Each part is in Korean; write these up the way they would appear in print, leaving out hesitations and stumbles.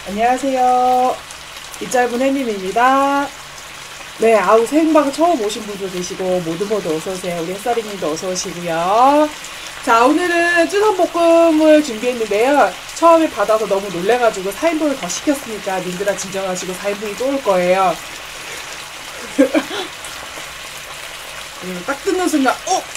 안녕하세요. 이 짧은 햇님입니다. 네, 아우 생방 처음 오신 분도 계시고 모두 어서오세요. 우리 햇살이님도 어서오시고요. 자, 오늘은 쯔삼볶음을 준비했는데요. 처음에 받아서 너무 놀래가지고 4인분을 더 시켰으니까 님들아 진정하시고 4인분이 또 올 거예요. 딱 뜯는 순간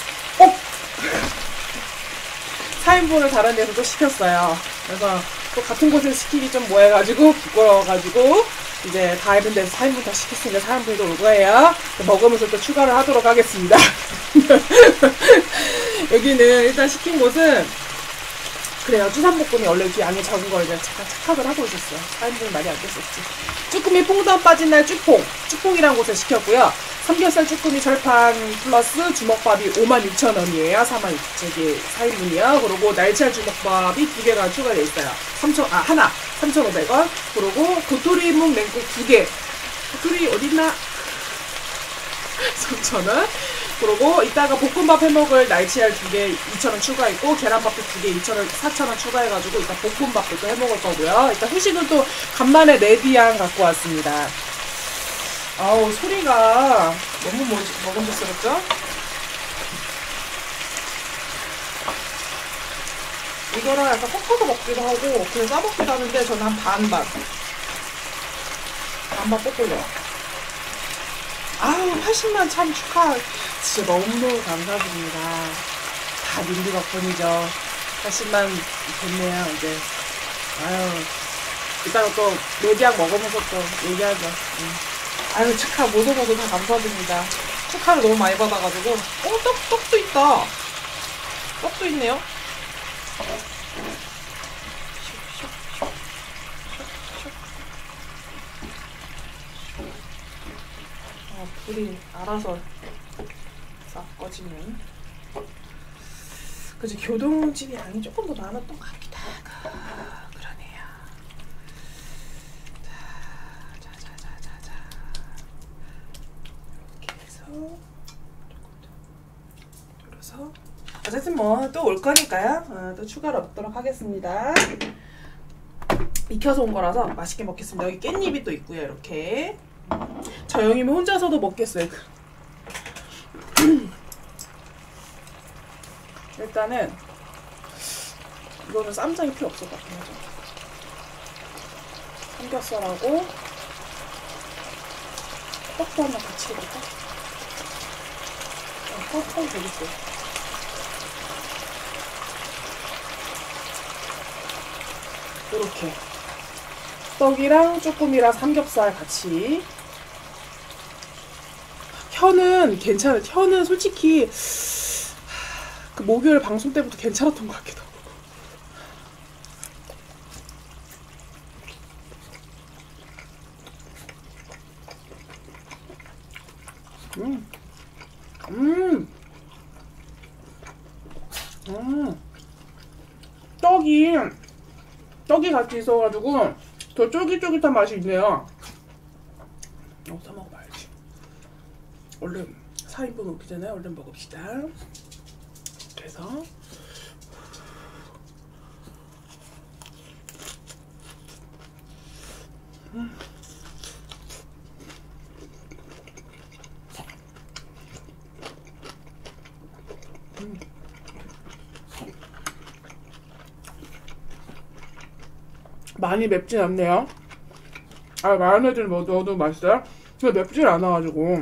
4인분을 다른 데서 또 시켰어요. 그래서 또 같은 곳에서 시키기 좀 뭐해가지고 부끄러워가지고 이제 다른 데서 4인분 더 시켰으니까 4인분이 또 올 거예요. 먹으면서 또 추가를 하도록 하겠습니다. 여기는 일단 시킨 곳은 그래요. 쯔삼볶음이 원래 이렇게 양이 적은 걸 이제 잠깐 착각을 하고 있었어요. 4인분이 많이 안 됐었지. 쭈꾸미 퐁당 빠진 날 쭈퐁이라는 곳에 시켰고요. 삼겹살 쭈꾸미 철판 플러스 주먹밥이 56,000원이에요. 4인분이요. 그리고 날치알 주먹밥이 2개가 추가되어 있어요. 하나 3,500원. 그리고 도토리 묵 냉국 2개. 도토리 어딨나? 3,000원. 그리고 이따가 볶음밥 해먹을 날치알 2개 2,000원 추가했고 계란밥도 2개 4,000원 추가해가지고 이따 볶음밥도 또 해먹을 거고요. 일단 후식은 또 간만에 레디앙 갖고 왔습니다. 아우 소리가 너무 먹음직스럽죠? 이거랑 약간 섞어서 먹기도 하고 그냥 싸먹기도 하는데 저는 한 반반 볶을래요. 아우 80만 참 축하 진짜 너무너무 감사드립니다. 다 님들 덕분이죠. 80만 됐네요 이제. 아유 이따가 또 레디앙 먹으면서 또 얘기하죠. 아유 축하 모두 다 감사드립니다. 축하를 너무 많이 받아가지고 떡도 있다. 떡도 있네요. 불이 알아서 싹 꺼지면 그치 교동집이 양이 조금 더 많았던 것 같기도 하고 그러네요. 자 이렇게 해서 돌려서 어쨌든 뭐 또 올 거니까요. 또 추가로 얻도록 하겠습니다. 익혀서 온 거라서 맛있게 먹겠습니다. 여기 깻잎이 또 있고요. 이렇게 저 형님은 혼자서도 먹겠어요. 일단은 이거는 쌈장이 필요 없을 것 같긴 하죠. 삼겹살하고 떡도 하나 같이 해볼까? 떡 되겠어요. 요렇게 떡이랑 쭈꾸미랑 삼겹살 같이. 혀는 괜찮아요. 혀는 솔직히 그 목요일 방송 때부터 괜찮았던 것 같기도 하고. 떡이 같이 있어가지고 더 쫄깃쫄깃한 맛이 있네요. 사 먹어봐야지. 얼른 4인분 오기 전에 얼른 먹읍시다. 그래서 많이 맵진 않네요. 마요네즈를 넣어도 맛있어요. 근데 맵질 않아가지고.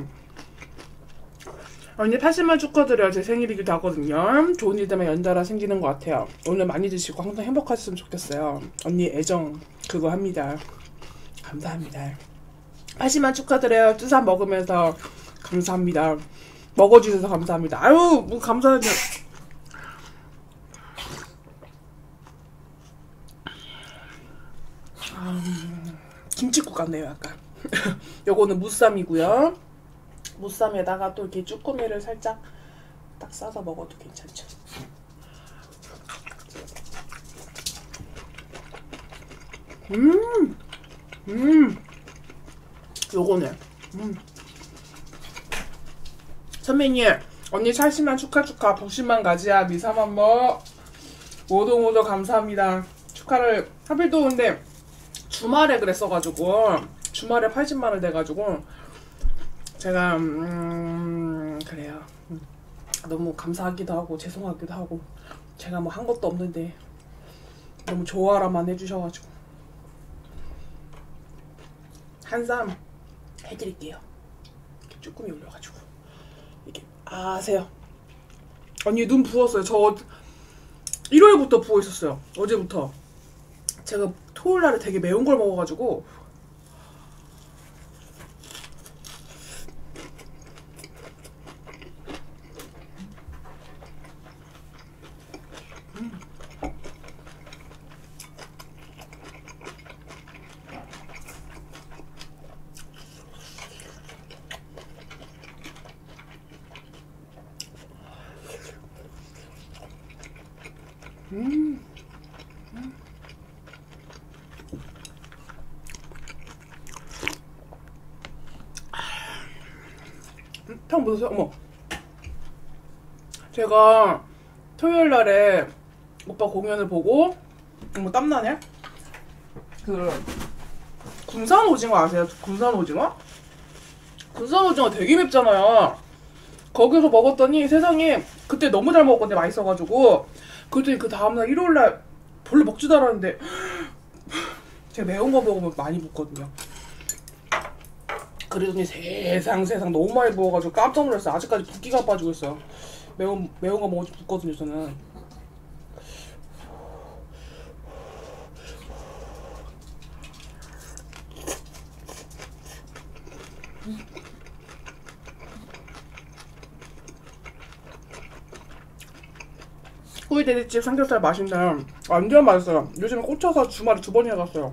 언니 80만 축하드려요. 제 생일이기도 하거든요. 좋은 일 때문에 연달아 생기는 것 같아요. 오늘 많이 드시고 항상 행복하셨으면 좋겠어요. 언니 애정 그거 합니다. 감사합니다. 80만 축하드려요. 쯔삼 먹으면서 감사합니다. 먹어주셔서 감사합니다. 아유 뭐 감사하죠. 김치국 같네요 약간. 요거는 무쌈이고요. 무쌈에다가 또 이렇게 쭈꾸미를 살짝 딱 싸서 먹어도 괜찮죠. 요거네. 선배님 언니 80만 축하 90만 가지야. 미사만머 모두 감사합니다. 축하를 하필 또 근데 주말에 그랬어가지고 주말에 80만원 돼가지고 제가 그래요. 너무 감사하기도 하고 죄송하기도 하고 제가 뭐 한 것도 없는데 너무 좋아라만 해주셔가지고 한쌈 해드릴게요. 이렇게 쭈꾸미 올려가지고 이게 아세요? 언니 눈 부었어요. 저 일요일부터 부어 있었어요. 어제부터 제가 토요일날에 되게 매운 걸 먹어가지고 평 보세요. 어머, 제가 토요일날에 오빠 공연을 보고 어머 땀나네. 그 군산 오징어 아세요? 군산 오징어? 군산 오징어 되게 맵잖아요. 거기서 먹었더니 세상에 그때 너무 잘 먹었거든요. 맛있어가지고. 그랬더니 그 다음날 일요일날 별로 먹지도 않았는데 제가 매운 거 먹으면 많이 붓거든요. 그러더니 세상 너무 많이 부어가지고 깜짝 놀랐어요. 아직까지 붓기가 빠지고 있어요. 매운 거 먹어도 붓거든요 저는. 후이돼지집 삼겹살 맛있네. 완전 맛있어요. 요즘에 꽂혀서 주말에 2번이나 갔어요.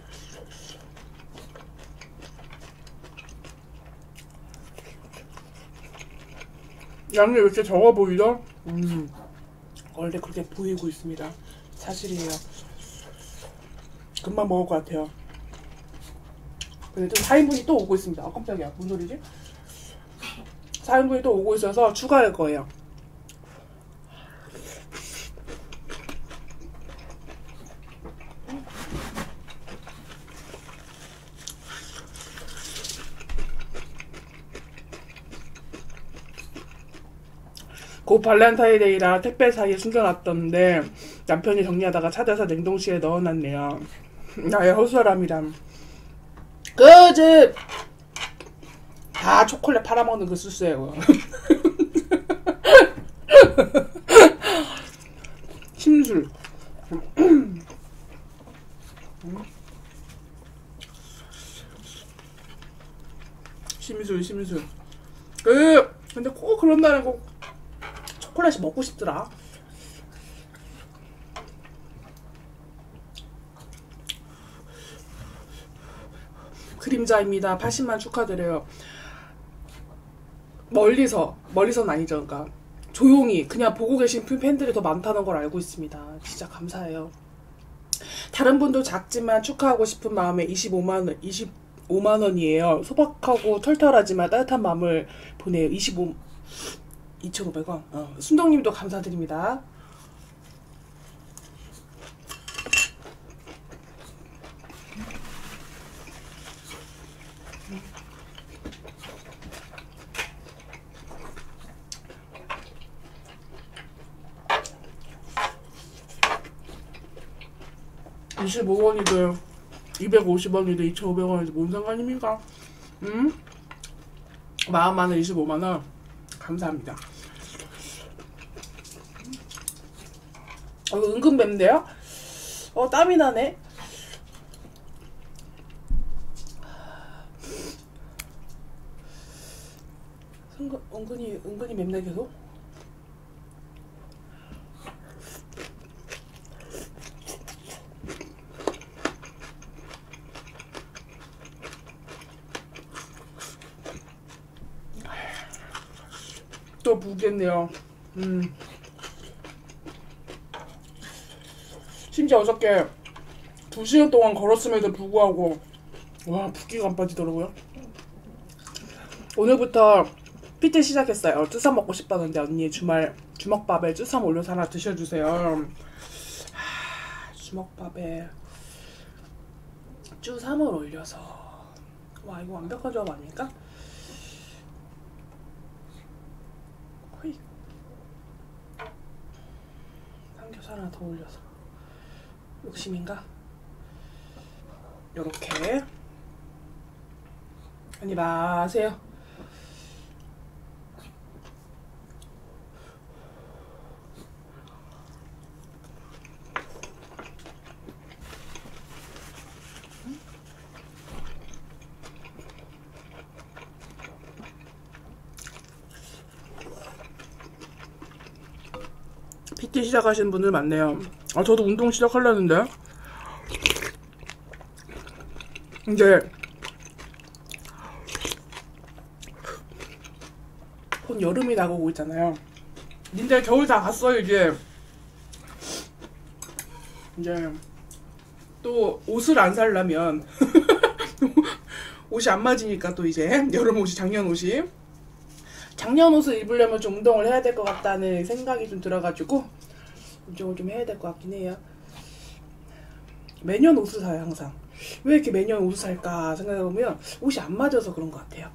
양이 왜 이렇게 적어 보이죠? 원래 그렇게 보이고 있습니다. 사실이에요. 금방 먹을 것 같아요. 근데 또 4인분이 또 오고 있습니다. 아 깜짝이야. 뭔 소리지? 4인분이 또 오고 있어서 추가할 거예요. 곧 발렌타인데이라 택배 사이에 숨겨놨던데 남편이 정리하다가 찾아서 냉동실에 넣어놨네요. 나의 헛사람이람. 그 집 다 초콜릿 팔아먹는 그 수수예요. 심술. 심술. 근데 꼭 그런 날은 꼭 초콜릿이 먹고 싶더라. 그림자입니다. 80만 축하드려요. 멀리서는 아니죠. 그러니까 조용히 그냥 보고 계신 팬들이 더 많다는 걸 알고 있습니다. 진짜 감사해요. 다른 분도 작지만 축하하고 싶은 마음에 25만 원이에요. 소박하고 털털하지만 따뜻한 마음을 보내요. 2,500원. 순덕님도 감사드립니다. (25원이든) 250원이든 2,500원이든 뭔 상관입니까? 마음만은 25만원 감사합니다. 이거 은근 맵네요? 땀이 나네? 은근히 맵네 계속? 또 부겠네요. 심지어 어저께 2시간 동안 걸었음에도 불구하고 와 붓기가 안 빠지더라고요. 오늘부터 PT 시작했어요. 쭈삼 먹고 싶다는데 언니 주먹밥에 쭈삼 올려서 하나 드셔주세요. 주먹밥에 맥주 3을 올려서. 와, 이거 완벽한 조합 아닐까? 호이. 삼겹살 하나 더 올려서. 욕심인가? 요렇게. 한입 마세요. PT 시작하시는 분들 많네요. 아, 저도 운동 시작하려는데 이제 곧 여름이 다가오고 있잖아요. 님들 겨울 다 갔어요. 이제 또 옷을 안 살려면 옷이 안 맞으니까 또 이제 여름 옷이 작년 옷을 입으려면 좀 운동을 해야 될 것 같다는 생각이 좀 들어가지고 운동을 좀 해야 될 것 같긴 해요. 매년 옷을 사요. 항상 왜 이렇게 매년 옷을 살까 생각해보면 옷이 안 맞아서 그런 것 같아요.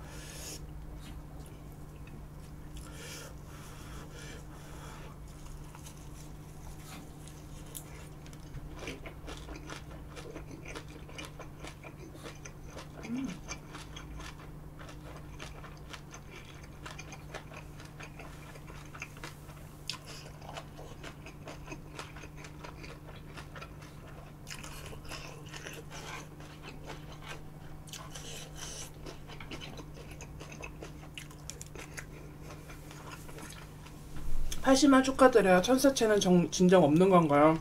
팔0만 축하드려요. 천사채는 진정 없는 건가요?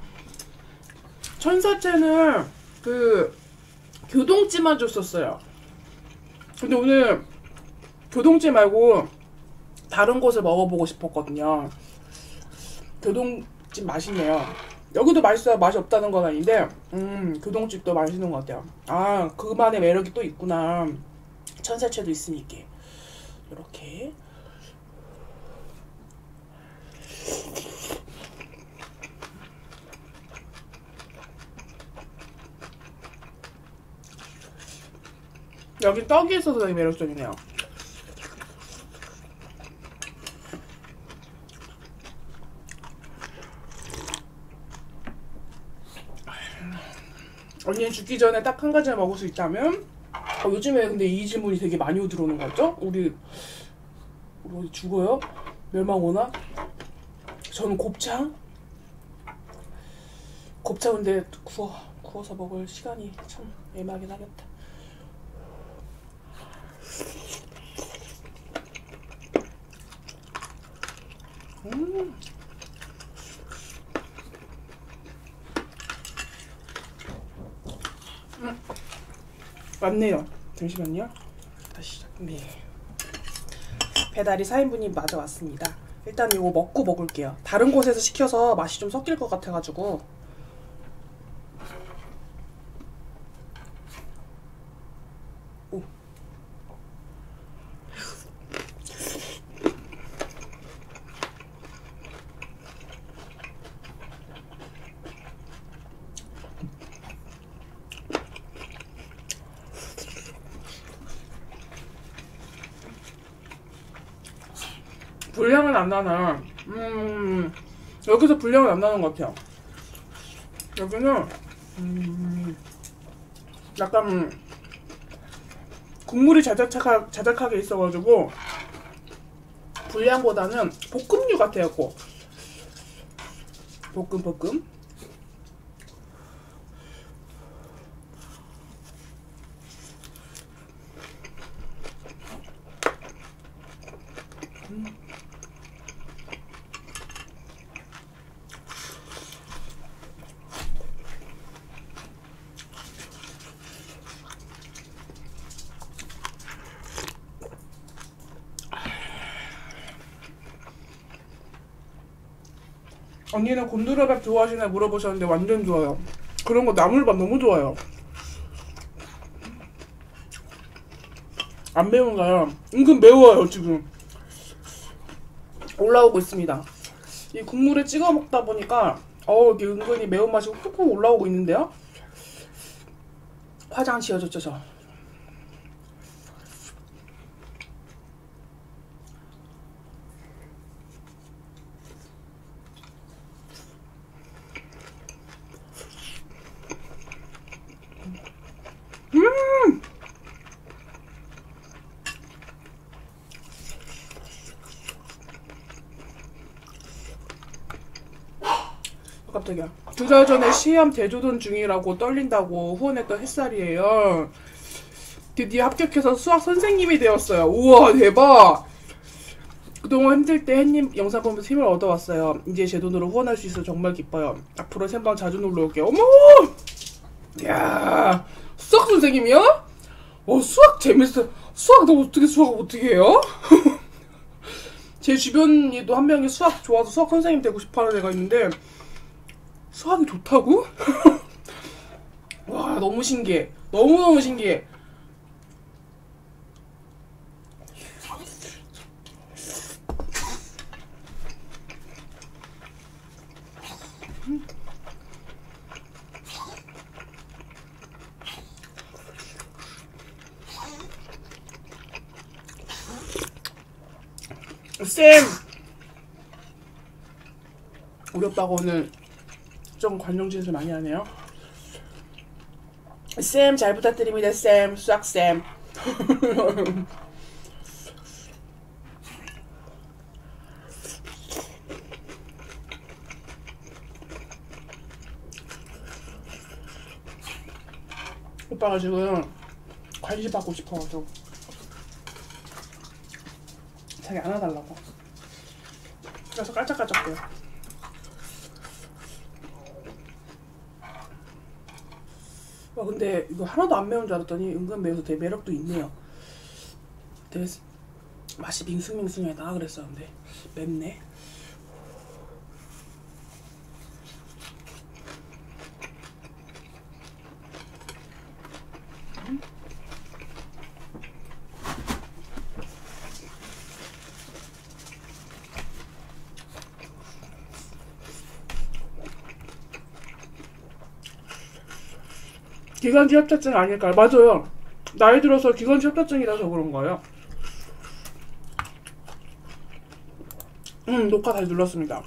천사채는 그 교동찜만 줬었어요. 근데 오늘 교동찜 말고 다른 곳을 먹어보고 싶었거든요. 교동찜 맛있네요. 여기도 맛있어요. 맛이 없다는 건 아닌데 교동집도 맛있는 것 같아요. 아, 그만의 매력이 또 있구나. 천사채도 있으니까. 이렇게 여기 떡이 있어서 되게 매력적이네요. 언니는 죽기 전에 딱 한 가지만 먹을 수 있다면? 요즘에 근데 이 질문이 되게 많이 들어오는 거 같죠? 우리 어디 죽어요? 멸망 오나? 저는 곱창? 곱창 근데 구워서 먹을 시간이 참 애매하긴 하겠다. 맞네요. 잠시만요. 다시 시작. 네. 배달이 4인분이 맞아 왔습니다. 일단 이거 먹고 먹을게요. 다른 곳에서 시켜서 맛이 좀 섞일 것 같아가지고. 오. 불량은 안 나나. 여기서 불량은 안 나는 것 같아요. 여기는 약간 국물이 자작하게 있어가지고 불량보다는 볶음류 같아요. 꼭 볶음. 언니는 곤드레밥 좋아하시나 물어보셨는데 완전 좋아요. 그런 거 나물밥 너무 좋아요. 안 매운가요? 은근 매워요. 지금 올라오고 있습니다. 이 국물에 찍어 먹다 보니까 이게 은근히 매운맛이 훅훅 올라오고 있는데요. 화장 지워줬죠 저. 깜짝이야. 2달 전에 시험 대조돈 중이라고 떨린다고 후원했던 햇살이에요. 드디어 합격해서 수학 선생님이 되었어요. 우와 대박. 그동안 힘들 때 햇님 영상 보면서 힘을 얻어왔어요. 이제 제 돈으로 후원할 수 있어 정말 기뻐요. 앞으로 생방 자주 놀러 올게요. 어머! 야 수학 선생님이요? 수학 재밌어. 수학 너 어떻게 수학 어떻게 해요? 제 주변에도 한 명이 수학 좋아서 수학 선생님 되고 싶어하는 애가 있는데 수학이 좋다고? 와 너무 신기해. 너무너무 신기해. 쌤! 우리 오빠가 오늘 좀 관종짓을 많이 하네요. 쌤 잘 부탁드립니다. 쌤 수학쌤. 오빠가 지금 관심 받고 싶어가지고 자기 안아달라고. 그래서 깔짝깔짝대요. 와 근데 이거 하나도 안 매운 줄 알았더니 은근 매워서 되게 매력도 있네요. 되게 맛이 밍숭밍숭하다 그랬었는데 맵네. 기관지 협착증 아닐까요? 맞아요. 나이 들어서 기관지 협착증이라서 그런 거예요. 녹화 다시 눌렀습니다.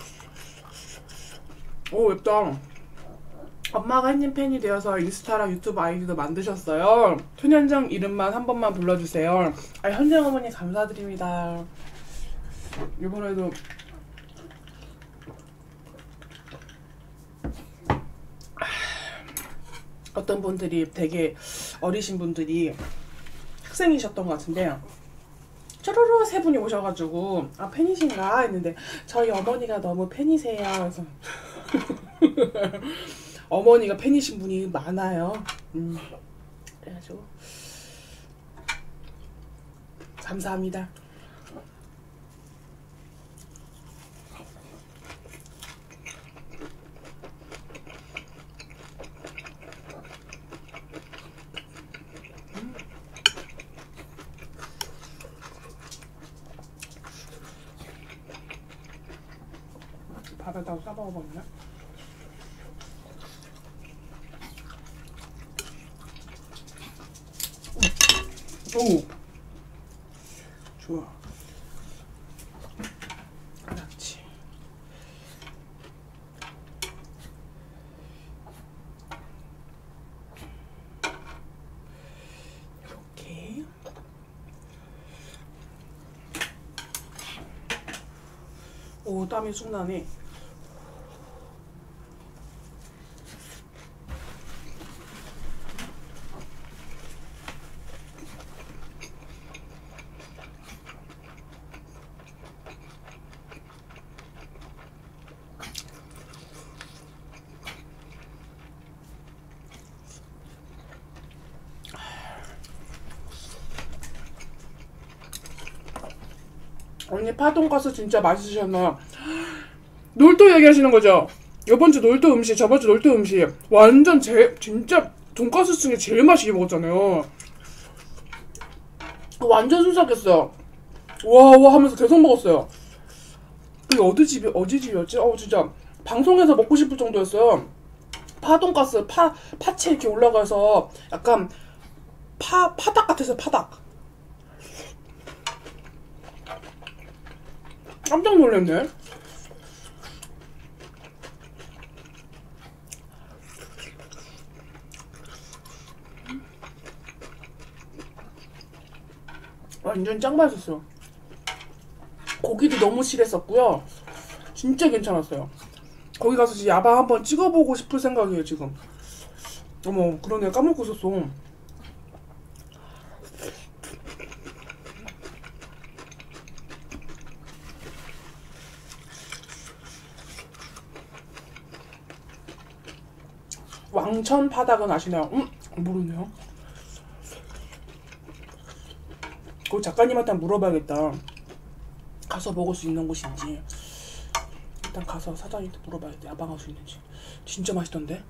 오 맵다. 엄마가 햇님 팬이 되어서 인스타랑 유튜브 아이디도 만드셨어요. 손현정 이름만 한 번만 불러주세요. 현정 어머니 감사드립니다. 이번에도 어떤 분들이 되게 어리신 분들이 학생이셨던 것 같은데 쪼르르 세 분이 오셔가지고 팬이신가 했는데 저희 어머니가 너무 팬이세요. 그래서 어머니가 팬이신 분이 많아요. 그래가지고 감사합니다. 밥에다가 싸먹어봤네. 오 좋아. 그렇지. 이렇게 오 땀이 쑥 나네. 언니 파돈가스 진짜 맛있으셨나요? 놀토 얘기하시는 거죠? 이번 주 놀토 음식, 저번 주 놀토 음식 완전 진짜 돈가스 중에 제일 맛있게 먹었잖아요. 완전 순삭했어요. 와 하면서 계속 먹었어요. 이게 어디 집이었지? 진짜 방송에서 먹고 싶을 정도였어요. 파돈가스 파채 이렇게 올라가서 약간 파닭 같아서 파닭. 깜짝 놀랐네. 완전 짱 맛있었어요. 고기도 너무 실했었고요. 진짜 괜찮았어요. 거기 가서 진짜 야방 한번 찍어보고 싶을 생각이에요 지금. 어머 그러네, 까먹고 있었어. 왕천 파닭은 아시나요? 모르네요. 그 작가님한테 물어봐야겠다. 가서 먹을 수 있는 곳인지. 일단 가서 사장님한테 물어봐야겠다. 야방할 수 있는지. 진짜 맛있던데?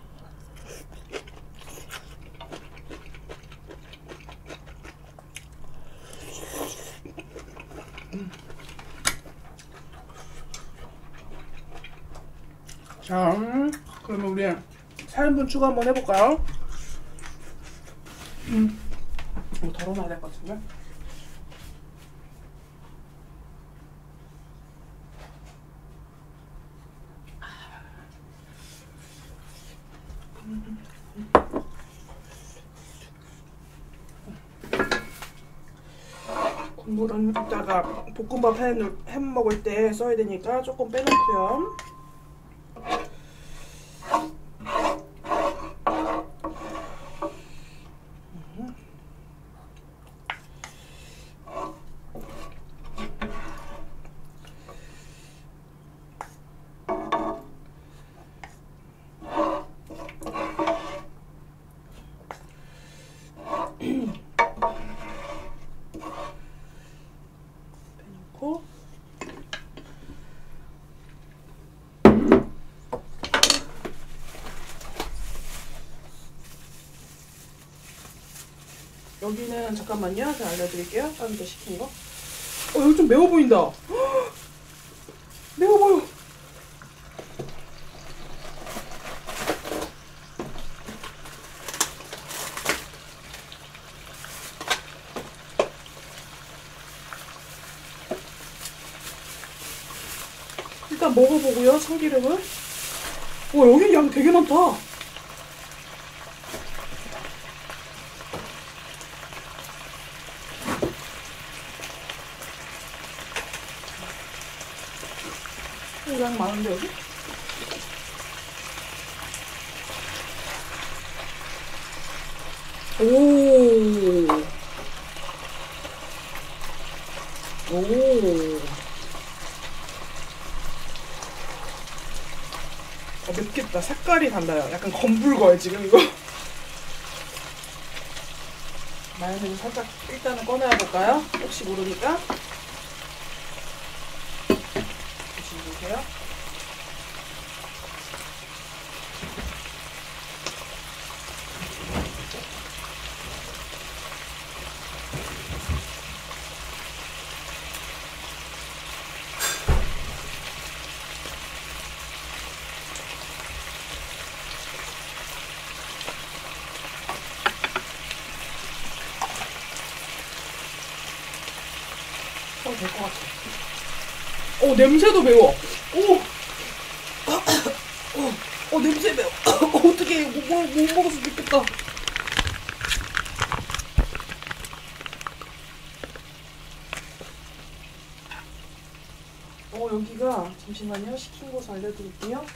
자, 그러면 우리 4인분 추가 한번 해볼까요? 뭐 덜어놔야 될 것 같은데? 국물은 이따가 볶음밥 해 먹을 때 써야 되니까 조금 빼놓고요. 빼놓고 여기는 잠깐만요. 제가 알려드릴게요. 딴데 시킨 거. 여기 좀 매워 보인다. 매워 보여. 일단 먹어보고요. 참기름은. 여기 양 되게 많다. 양 많은데 여기? 오. 맵겠다. 색깔이 달라요. 약간 검붉어요 지금 이거. 마요네즈 살짝 일단은 꺼내야 볼까요? 혹시 모르니까. 보세요. 될 것 같아. 냄새도 매워. 냄새 매워. 어떡해. 못 먹어서 죽겠다. 여기가, 잠시만요. 시킨 곳 알려드릴게요.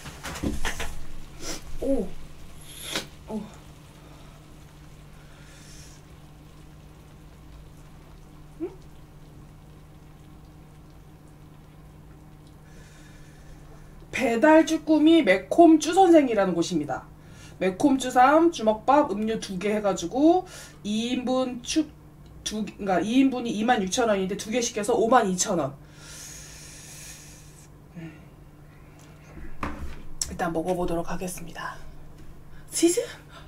배달 쭈꾸미 매콤 쭈선생이라는 곳입니다. 매콤 쭈삼, 주먹밥, 음료 2개 해가지고 2인분 그러니까 2인분이 26,000원인데 2개 시켜서 52,000원. 일단 먹어보도록 하겠습니다. 치즈?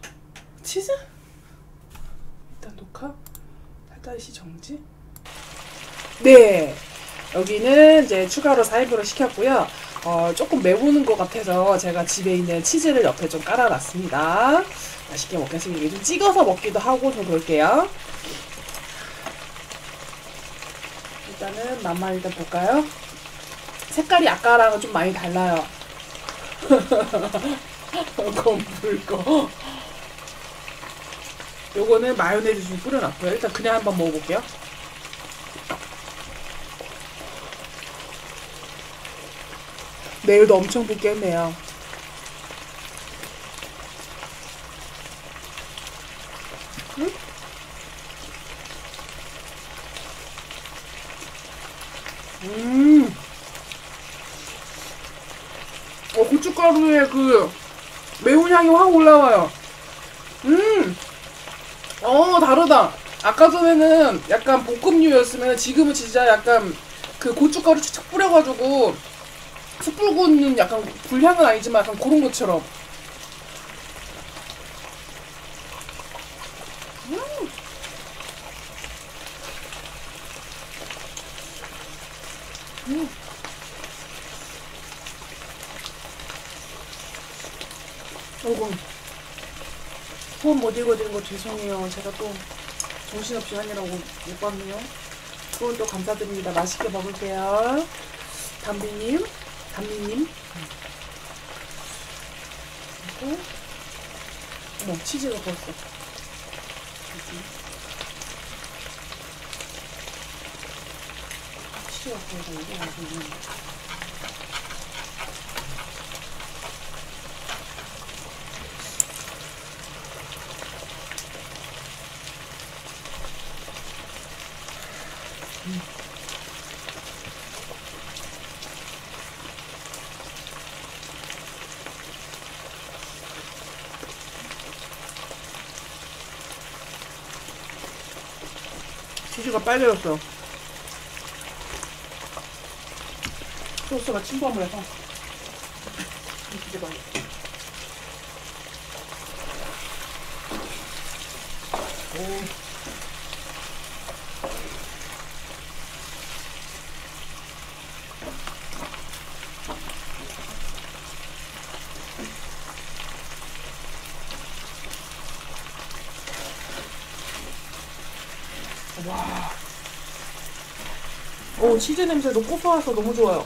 일단 녹화. 살짝시 정지. 네, 여기는 이제 추가로 4인분을 시켰고요. 조금 매우는 것 같아서 제가 집에 있는 치즈를 옆에 좀 깔아놨습니다. 맛있게 먹겠습니다. 이게 좀 찍어서 먹기도 하고 좀 그럴게요. 일단은 맛만 일단 볼까요? 색깔이 아까랑은 좀 많이 달라요. 건불 거. 요거는 마요네즈 좀 뿌려놨고요. 일단 그냥 한번 먹어볼게요. 내일도 엄청 붓겠네요. 응? 고춧가루의 그 매운 향이 확 올라와요. 다르다. 아까 전에는 약간 볶음류였으면 지금은 진짜 약간 그 고춧가루 착착 뿌려가지고 숯불 굽는 약간 불향은 아니지만 약간 그런 것처럼. 어이구. 후원 못 읽어드린 거 죄송해요. 제가 또 정신없이 하느라고 못 봤네요. 후원 또 감사드립니다. 맛있게 먹을게요. 담비님. 그리고 어머, 치즈가 벌써. 치즈가 벌써 이게 아주 있는데. 치즈가 빨개졌어. 소스가 침범을 해서. 이제 봐. 오. 와. 오, 치즈 냄새도 고소해서 너무 좋아요.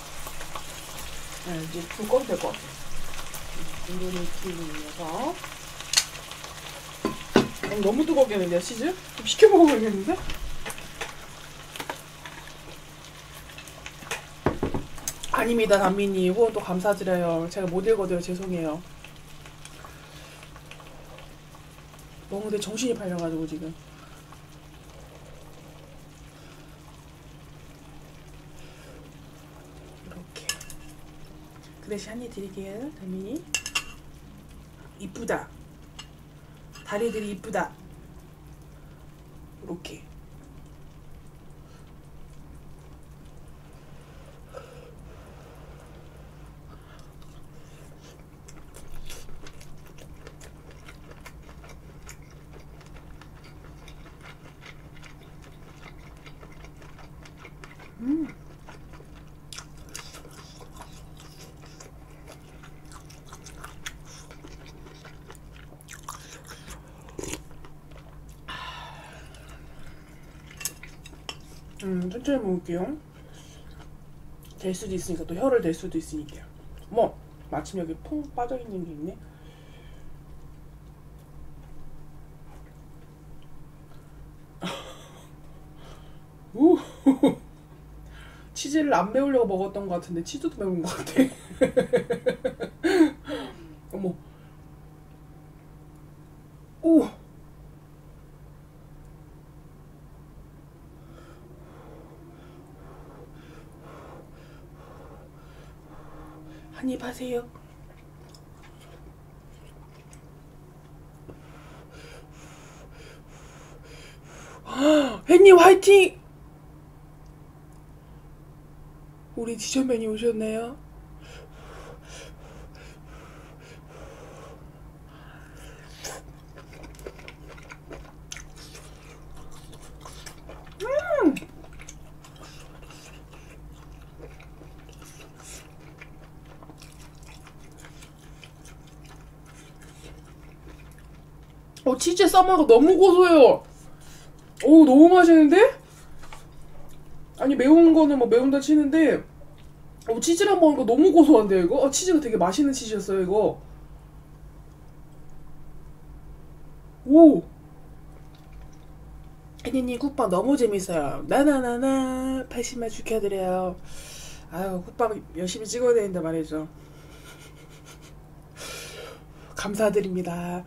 네, 이제 불 꺼도 될 것 같아요. 이거를 튀기면서. 너무 뜨겁겠는데요, 치즈? 좀 식혀 먹어야겠는데? 아닙니다, 담미님. 후원 또 감사드려요. 제가 못 읽어드려 죄송해요. 먹는데 정신이 팔려가지고 지금. 이렇게. 그 대신 한 입 드릴게요, 담미님. 이쁘다. 다리들이 이쁘다. 이렇게. 천천히 먹을게요. 될 수도 있으니까, 또 혀를 댈 수도 있으니까. 어머, 마침 여기 퐁 빠져있는 게 있네. 우. 치즈를 안 매우려고 먹었던 것 같은데 치즈도 매운 것 같아. 어머. 오. 한입 하세요. 햇님 화이팅! 우리 지전맨이 오셨네요. 치즈에 싸먹으니까 너무 고소해요. 오, 너무 맛있는데? 아니, 매운 거는 뭐 매운다 치는데, 치즈랑 먹으니까 너무 고소한데요, 이거? 치즈가 되게 맛있는 치즈였어요, 이거. 오! 혜니님 국밥 너무 재밌어요. 나나나나 80만 축하드려요. 아유, 국밥 열심히 찍어야 되는데 말이죠. 감사드립니다.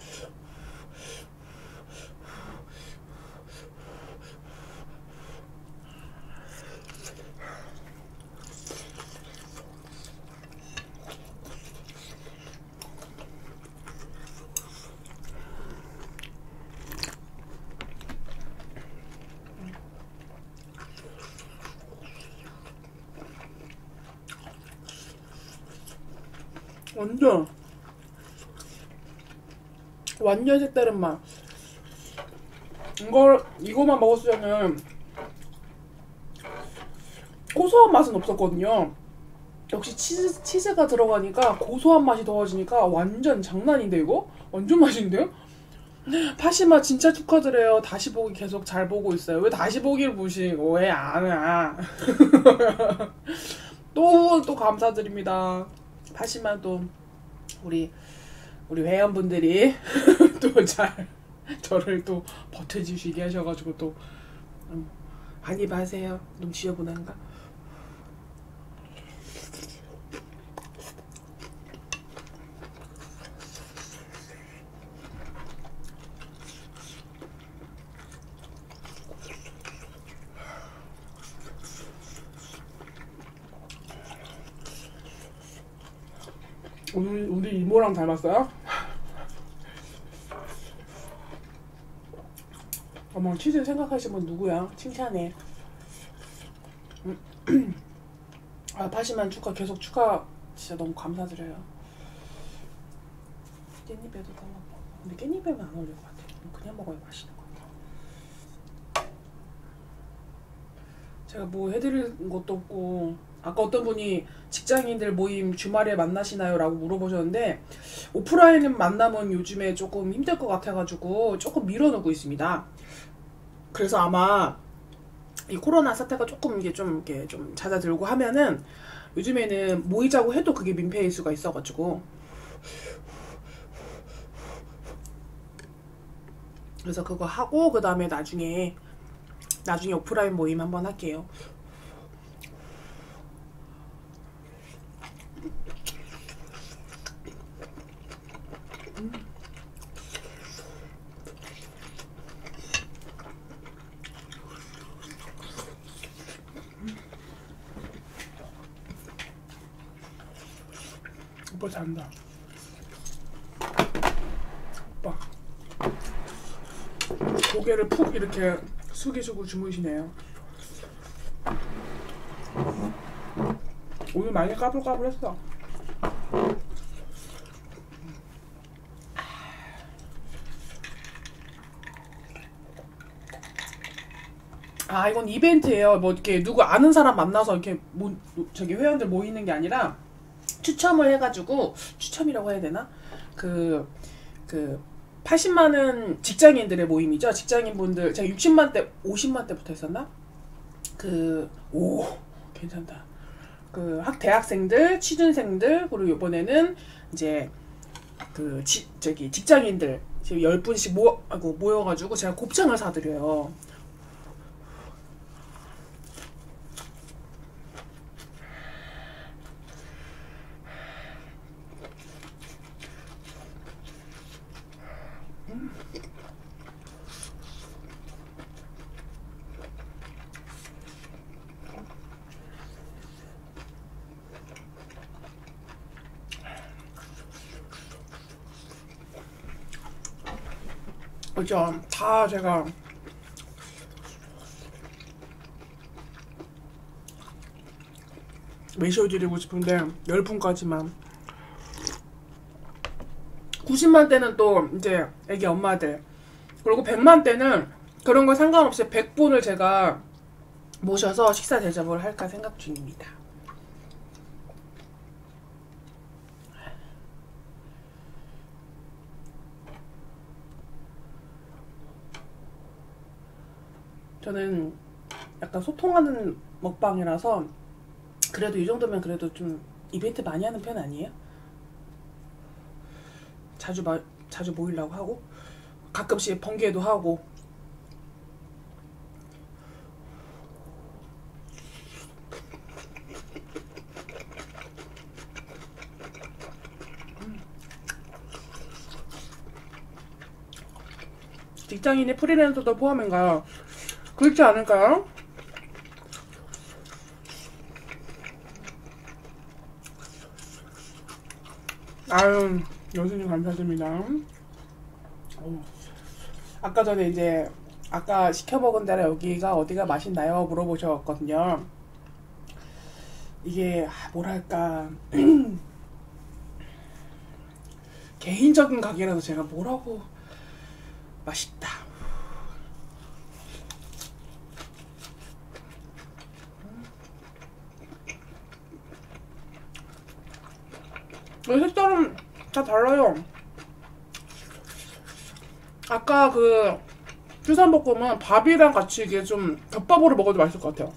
완전 색다른 맛. 이거만 먹었을 때는 고소한 맛은 없었거든요. 역시 치즈가 들어가니까 고소한 맛이 더워지니까 완전 장난인데, 이거? 완전 맛있는데요? 파시마 진짜 축하드려요. 다시 보기 계속 잘 보고 있어요. 왜 다시 보기를 보시고 왜 안 와? 또 감사드립니다. 파시마 또 우리 회원분들이 또 잘 저를 또 버텨주시게 하셔가지고 또 한입 하세요. 너무 지저분한가? 우리 이모랑 닮았어요? 어머, 치즈 생각하시는 분 누구야? 칭찬해. 아, 파시만 축하, 계속 축하. 진짜 너무 감사드려요. 깻잎에도 담아봐. 근데 깻잎에만 안 어울릴 것 같아. 그냥 먹어야 맛있는 것 같아. 제가 뭐 해드릴 것도 없고, 아까 어떤 분이 직장인들 모임 주말에 만나시나요? 라고 물어보셨는데, 오프라인 만남은 요즘에 조금 힘들 것 같아가지고 조금 밀어놓고 있습니다. 그래서 아마 이 코로나 사태가 조금 이게 좀 잦아들고 하면은 요즘에는 모이자고 해도 그게 민폐일 수가 있어가지고, 그래서 그거 하고 그 다음에 나중에 오프라인 모임 한번 할게요. 오빠 잔다. 오빠 고개를 푹 이렇게 숙이시고 주무시네요. 오늘 많이 까불까불했어. 아, 이건 이벤트예요. 뭐 이렇게 누구 아는 사람 만나서 이렇게 저기 회원들 모이는 게 아니라 추첨을 해가지고, 추첨이라고 해야 되나? 80만은 직장인들의 모임이죠. 직장인분들, 제가 60만 대, 50만 대부터 했었나? 오, 괜찮다. 대학생들, 취준생들, 그리고 이번에는 이제, 직장인들, 지금 10분씩 모여가지고 제가 곱창을 사드려요. 그죠? 다 제가 매셔드리고 싶은데 10분까지만. 90만 대는 또 이제 애기 엄마들, 그리고 100만 대는 그런 거 상관없이 100분을 제가 모셔서 식사 대접을 할까 생각 중입니다. 저는 약간 소통하는 먹방이라서 그래도 이 정도면 그래도 좀 이벤트 많이 하는 편 아니에요? 자주 모이려고 하고 가끔씩 번개도 하고. 직장인의 프리랜서도 포함인가요? 그렇지 않을까요? 아유, 여수님 감사드립니다. 아까 전에 이제 아까 시켜먹은 데라 여기가 어디가 맛있나요? 물어보셨거든요. 이게 뭐랄까 개인적인 가게라서 제가 뭐라고 맛있다. 색깔은 다 달라요. 아까 그 주산볶음은 밥이랑 같이 이게 좀 덮밥으로 먹어도 맛있을 것 같아요.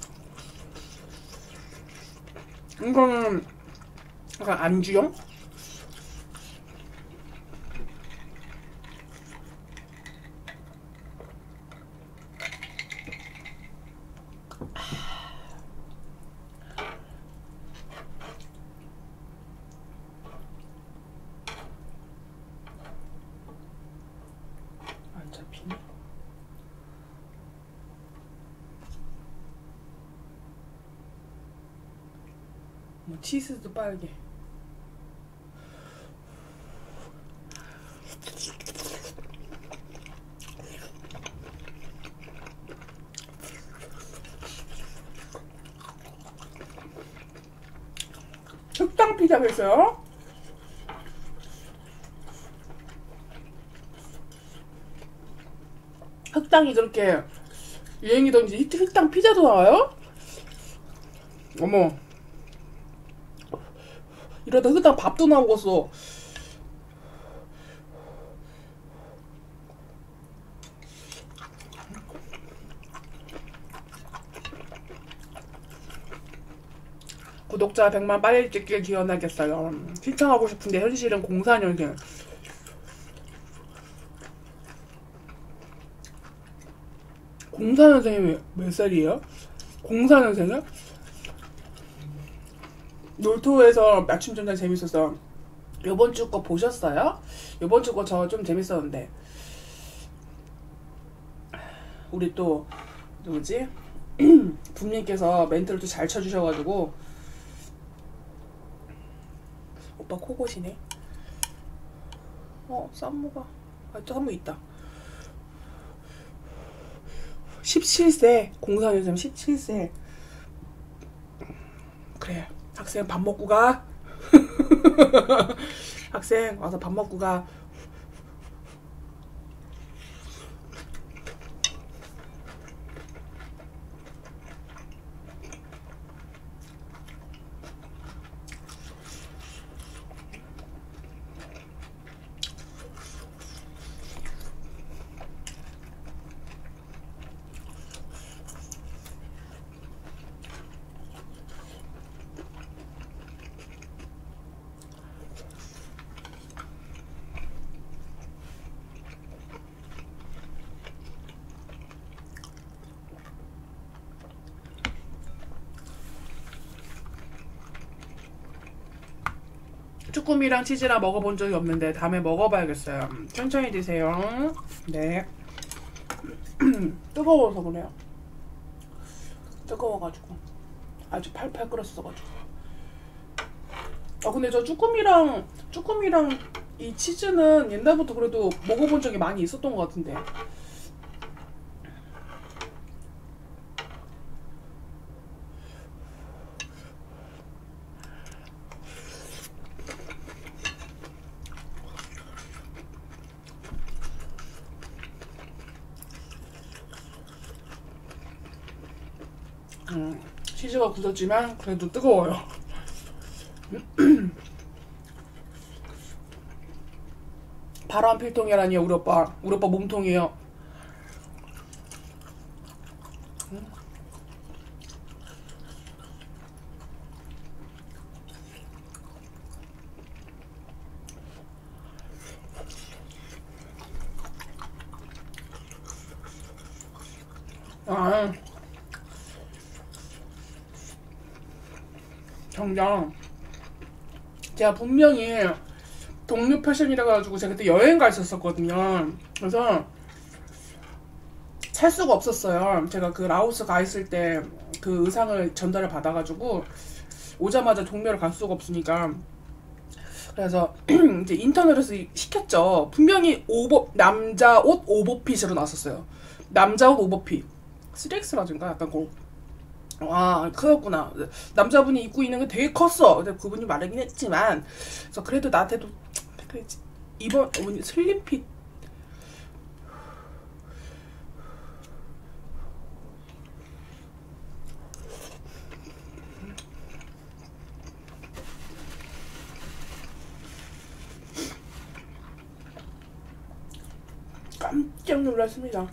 이거는 약간 안주용? 안 잡히네. 뭐 치즈도 빨개. 흑당 피자가 있어요. 흑당이 그렇게 유행이던지 흑당 피자도 나와요? 어머, 이러다 흑당 밥도 나오겠어. 구독자 100만 빨리 찍길 기원하겠어요. 신청하고 싶은데 현실은 04년생. 공사년생이 몇 살이에요? 04년생이요? 놀토에서 맞춤 전장 재밌었어. 요번 주 거 보셨어요? 요번 주 거 저 좀 재밌었는데. 우리 또 누구지? 붐님께서 멘트를 또 잘 쳐주셔가지고. 오빠 코고시네. 쌈무가 또 한 무 있다. 17세 04년생 17세. 그래, 학생 밥 먹고 가. 학생 와서 밥 먹고 가. 쭈꾸미랑 치즈랑 먹어본 적이 없는데 다음에 먹어봐야겠어요. 천천히 드세요. 네. 뜨거워서 그래요. 뜨거워가지고 아주 팔팔 끓었어가지고. 근데 저 쭈꾸미랑 이 치즈는 옛날부터 그래도 먹어본 적이 많이 있었던 것 같은데. 치즈가 굳었지만 그래도 뜨거워요. 바람 필통이라니요. 우리 오빠 몸통이에요. 아, 정장. 제가 분명히 동료 패션이라 가지고 제가 그때 여행 가 있었거든요. 그래서 살 수가 없었어요. 제가 그 라오스 가 있을 때 그 의상을 전달을 받아가지고 오자마자 동묘를 갈 수가 없으니까, 그래서 이제 인터넷에서 시켰죠. 분명히 남자 옷 오버핏으로 나왔었어요. 남자 옷 오버핏 3X라든가 약간 아, 크였구나. 남자분이 입고 있는 게 되게 컸어. 근데 그분이 말하긴 했지만, 그래서 그래도 나한테도 이번 슬림핏. 깜짝 놀랐습니다.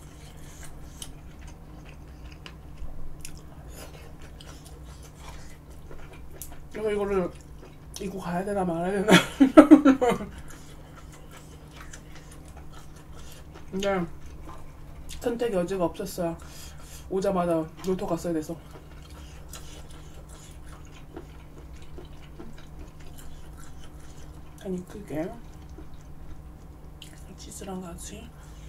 그래서 이거를 입고 가야 되나 말아야 되나. 근데 선택 여지가 없었어요. 오자마자 놀토 갔어야 돼서. 아니 그게 치즈랑 같이.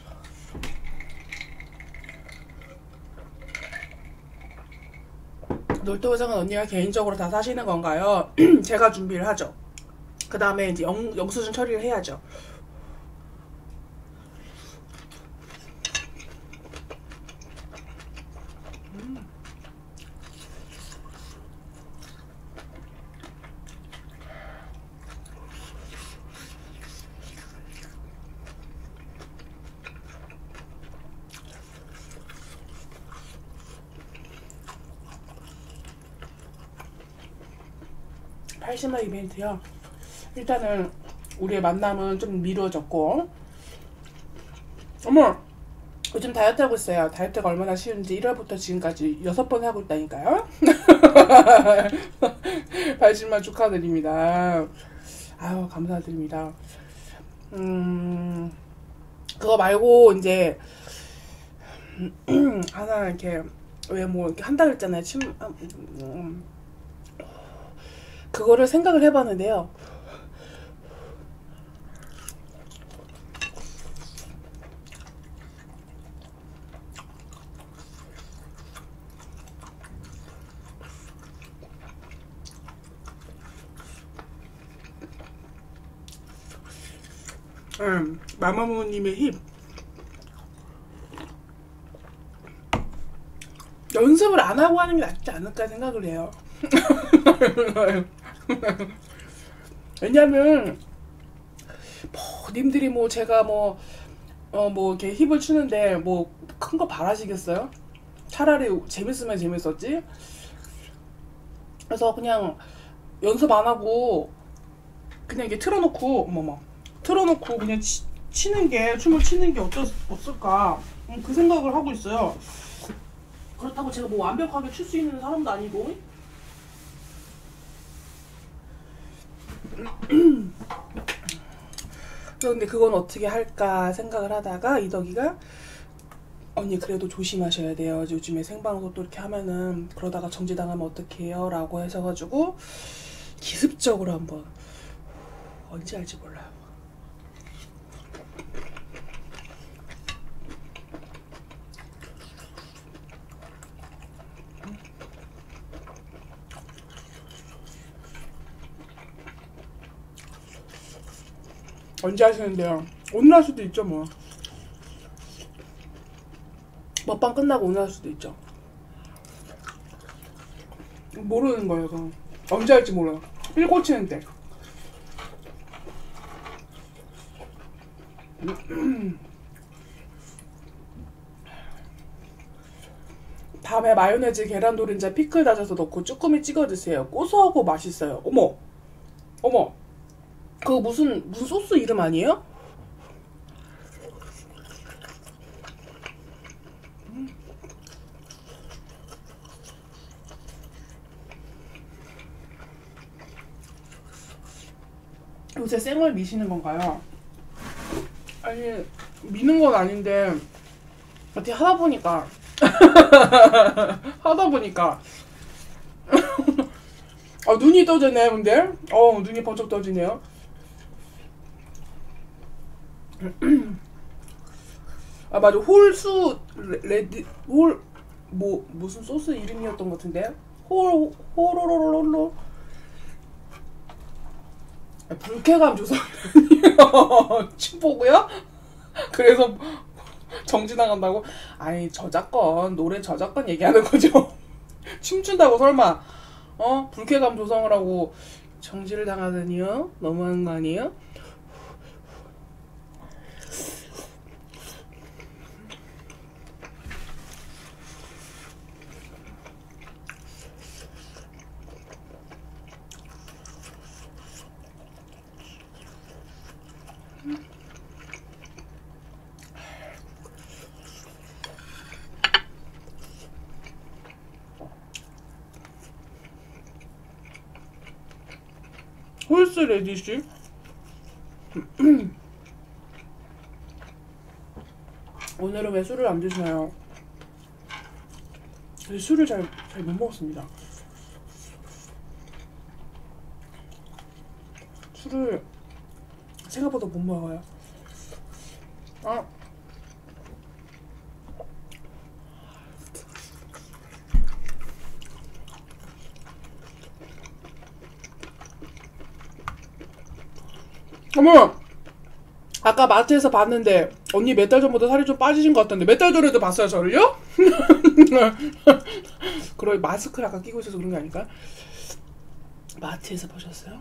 놀토 의상은 언니가 개인적으로 다 사시는 건가요? 제가 준비를 하죠. 그 다음에 이제 영수증 처리를 해야죠. 팔심화 이벤트요. 일단은 우리의 만남은 좀 미뤄졌고, 어머, 요즘 다이어트 하고 있어요. 다이어트가 얼마나 쉬운지 1월부터 지금까지 6번 하고 있다니까요. 팔심화 축하드립니다. 아유, 감사드립니다. 그거 말고 이제 하나 이렇게 왜 뭐 이렇게 한다 그랬잖아요. 그거를 생각을 해봤는데요. 마마무님의 힙 연습을 안 하고 하는 게 낫지 않을까 생각을 해요. 왜냐면 님들이 뭐 제가 뭐 이렇게 힙을 추는데 뭐 큰 거 바라시겠어요? 차라리 재밌으면 재밌었지. 그래서 그냥 연습 안 하고 그냥 이게 틀어놓고 틀어놓고 그냥 춤을 추는 게 어떨까, 그 생각을 하고 있어요. 그렇다고 제가 뭐 완벽하게 출 수 있는 사람도 아니고. 그런데 그건 어떻게 할까 생각을 하다가 이덕이가 언니 그래도 조심하셔야 돼요. 요즘에 생방송 또 이렇게 하면은 그러다가 정지당하면 어떡해요? 라고 하셔가지고 기습적으로 한번, 언제 할지 몰라요. 언제 하시는데요? 오늘 할 수도 있죠 뭐. 먹방 끝나고 오늘 할 수도 있죠. 모르는 거예요. 그건 언제 할지 몰라요. 필 꽂히는 때. 밤에 마요네즈, 계란 노른자, 피클 다져서 넣고 쭈꾸미 찍어 드세요. 고소하고 맛있어요. 어머, 어머, 그거 무슨 소스 이름 아니에요? 요새 생얼 미시는 건가요? 아니, 미는 건 아닌데 어떻게 하다 보니까 하다 보니까 아, 눈이 떠지네. 근데 눈이 번쩍 떠지네요. 아, 맞아. 홀수 레드 홀 무슨 소스 이름이었던 것 같은데. 호로로로로 불쾌감 조성이라니요. 춤보고요? 그래서 정지 나간다고? 아니, 저작권, 노래 저작권 얘기하는 거죠. 춤춘다고 설마 불쾌감 조성을 하고 정지를 당하다니요? 너무한 거 아니에요? 홀스 레디쉬? 오늘은 왜 술을 안 드시나요? 술을 잘 못 먹었습니다. 술을 생각보다 못 먹어요. 어머! 아까 마트에서 봤는데 언니 몇 달 전보다 살이 좀 빠지신 것 같던데 몇 달 전에도 봤어요, 저를요? 그럼 마스크를 아까 끼고 있어서 그런 게 아닐까? 마트에서 보셨어요?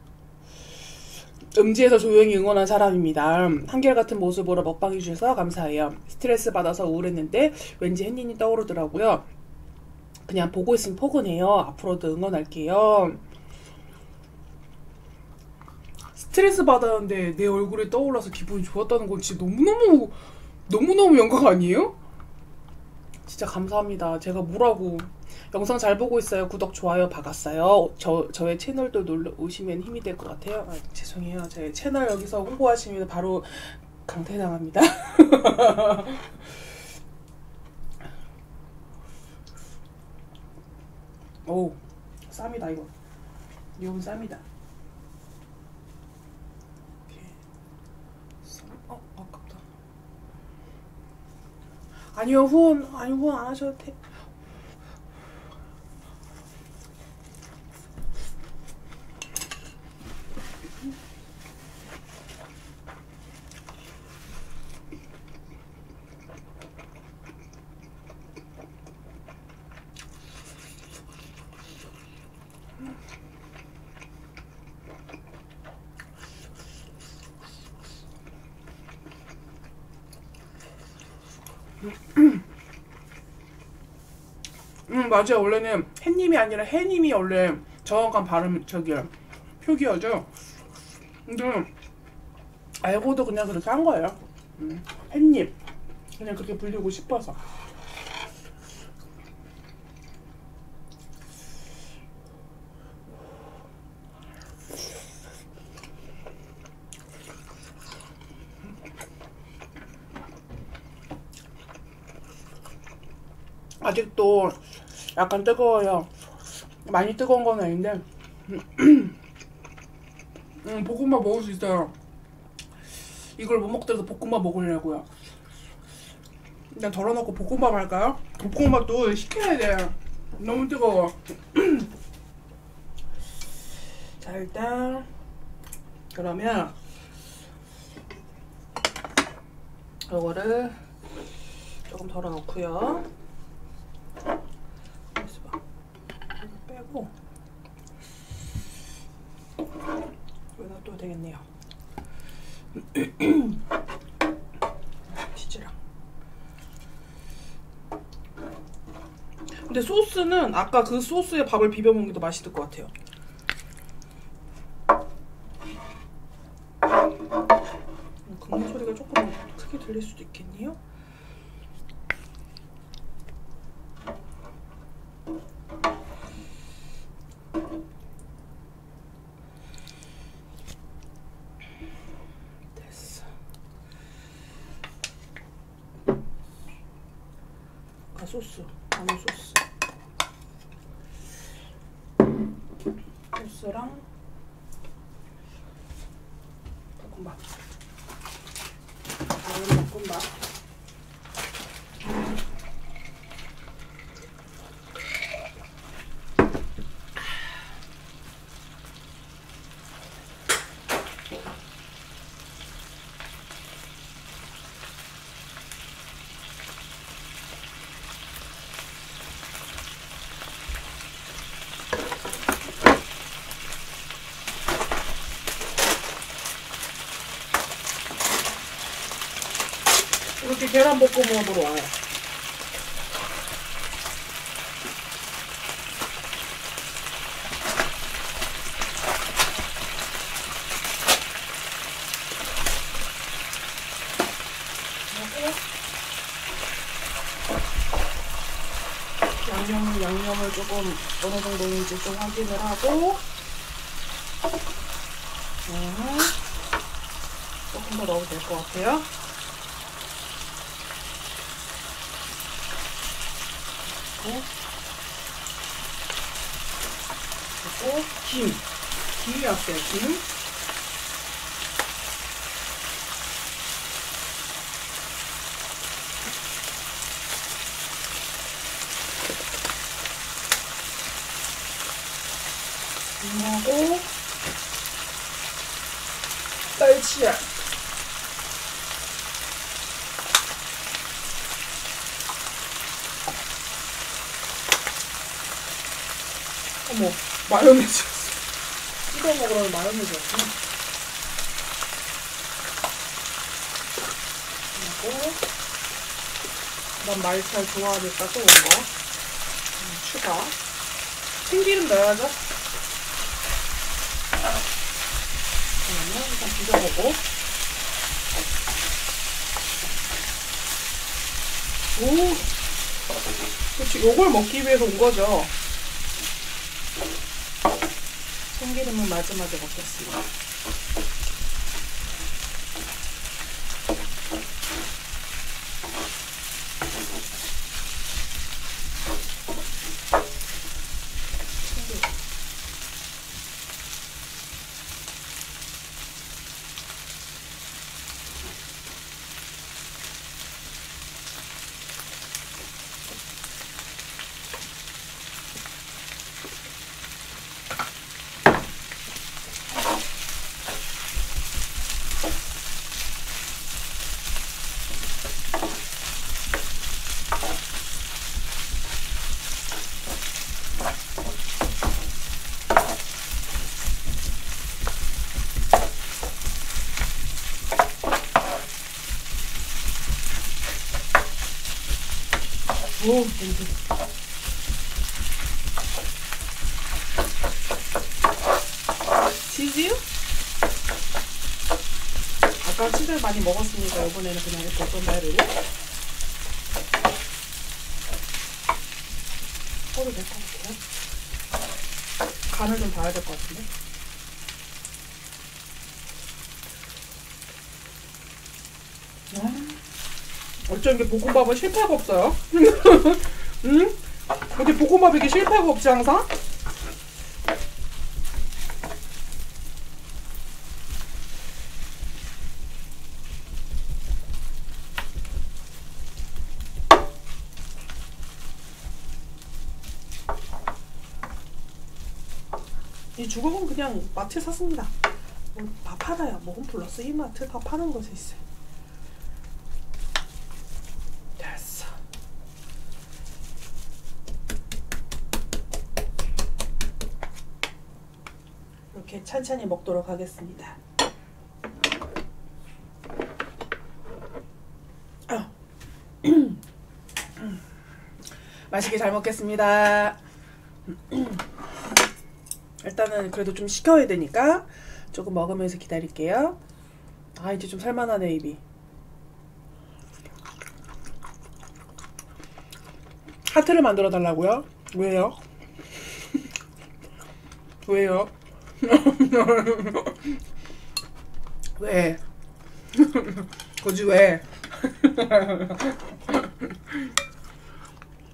음지에서 조용히 응원한 사람입니다. 한결같은 모습으로 먹방해 주셔서 감사해요. 스트레스 받아서 우울했는데 왠지 햇님이 떠오르더라고요. 그냥 보고 있으면 포근해요. 앞으로도 응원할게요. 스트레스 받았는데 내 얼굴에 떠올라서 기분이 좋았다는 건 진짜 너무너무 영광 아니에요? 진짜 감사합니다. 제가 뭐라고. 영상 잘 보고 있어요. 구독, 좋아요 박았어요. 저의 채널도 놀러 오시면 힘이 될 것 같아요. 아, 죄송해요. 제 채널 여기서 홍보하시면 바로 강퇴당합니다. 오, 쌈이다 이거. 이건 쌈이다. 아깝다. 아니요, 후원 안 하셔도 돼. 맞아요. 원래는 햇님이 아니라 해님이 원래 정확한 발음 표기어죠. 근데 알고도 그냥 그렇게 한 거예요. 햇님 그냥 그렇게 불리고 싶어서. 아직도 약간 뜨거워요. 많이 뜨거운 건 아닌데 볶음밥 먹을 수 있어요. 이걸 못 먹더라도 볶음밥 먹으려고요. 그냥 덜어놓고 볶음밥 할까요? 볶음밥도 식혀야 돼요. 너무 뜨거워. 자, 일단 그러면 이거를 조금 덜어놓고요. 빼고 여기다 또 되겠네요. 치즈랑. 근데 소스는 아까 그 소스에 밥을 비벼 먹는 게 더 맛있을 것 같아요. 긁는 소리가 조금 크게 들릴 수도 있겠네요. 소스. 마늘 소스. 소스랑 볶음밥. 마늘 볶음밥. 이렇게 계란볶음밥으로 와요. 양념을 조금 어느 정도인지 좀 확인을 하고 조금 더 넣어도 될 것 같아요. 그리고 김이 왔어요. 김. 김하고 딸치알. 어머, 마요네즈. 찍어 먹으라는 마요네즈였구나. 그리고 난 말잘 좋아하니까 또 뭔가 추가. 참기름 넣어야죠. 그러면 일단 비벼보고. 오, 그렇지. 요걸 먹기 위해서 온 거죠. 참기름은 마지막에 먹겠습니다. 오, 냄새. 치즈요? 아까 치즈를 많이 먹었으니까 이번에는 그냥 이렇게 어떤 날을 써도 될 것 같아요. 간을 좀 봐야 될 것 같은데. 어쩜 이게 볶음밥은 실패가 없어요? 응? 어디 볶음밥 이게 실패가 없지 항상? 이 주걱은 그냥 마트에 샀습니다. 뭐 다 팔아요. 뭐 홈플러스 이마트 다 파는 곳에 있어요. 됐어. 이렇게 찬찬히 먹도록 하겠습니다. 맛있게 잘 먹겠습니다. 일단은 그래도 좀 식혀야 되니까 조금 먹으면서 기다릴게요. 아, 이제 좀 살만하네 입이. 하트를 만들어 달라고요? 왜요? 왜요? 왜? 거지 왜?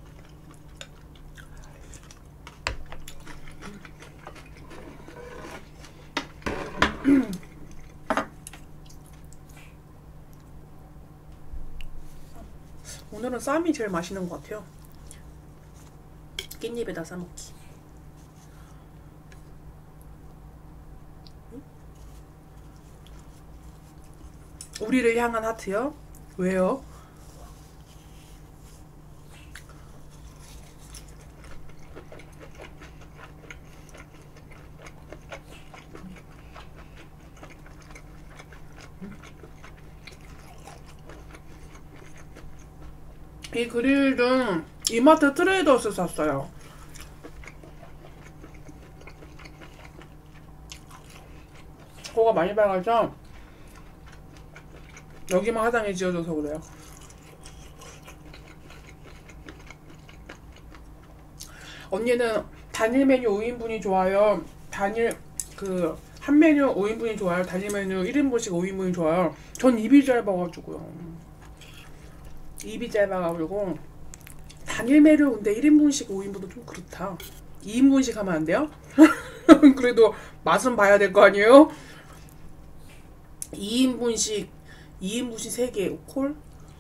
오늘은 쌈이 제일 맛있는 것 같아요. 깻잎에다 싸먹기. 우리를 향한 하트요? 왜요? 이 그릴은 이마트 트레이더스 샀어요. 코가 많이 밝아서 여기만 화장이 지어져서 그래요. 언니는 단일 메뉴 5인분이 좋아요? 단일 한 메뉴 5인분이 좋아요? 단일 메뉴 1인분씩 5인분이 좋아요? 전 입이 짧아가지고요. 입이 짧아가지고 단일 메뉴 근데 1인분씩 5인분도 좀 그렇다. 2인분씩 하면 안 돼요? 그래도 맛은 봐야 될 거 아니에요? 2인분씩 3개 콜?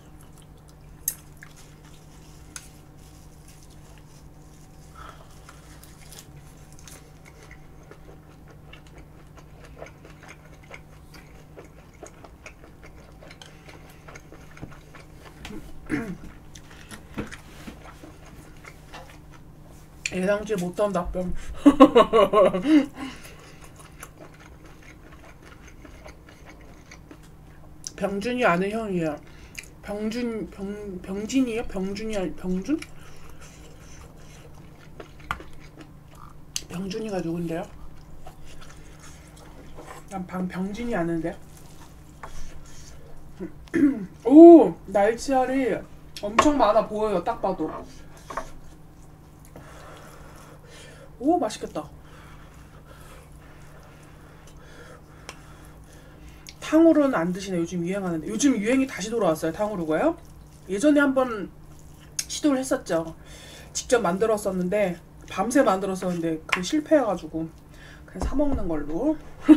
예상치 못한 답변. 병준이 아는 형이에요. 병진이요? 병준이 아니 병준? 병준이가 누군데요? 난 병진이 아는데. 오! 날치알이 엄청 많아 보여요. 딱 봐도. 오, 맛있겠다. 탕후루는 안 드시네. 요즘 유행하는데. 요즘 유행이 다시 돌아왔어요. 탕후루가요? 예전에 한번 시도를 했었죠. 직접 만들었었는데 밤새 만들었었는데 그게 실패해가지고 그냥 사 먹는 걸로.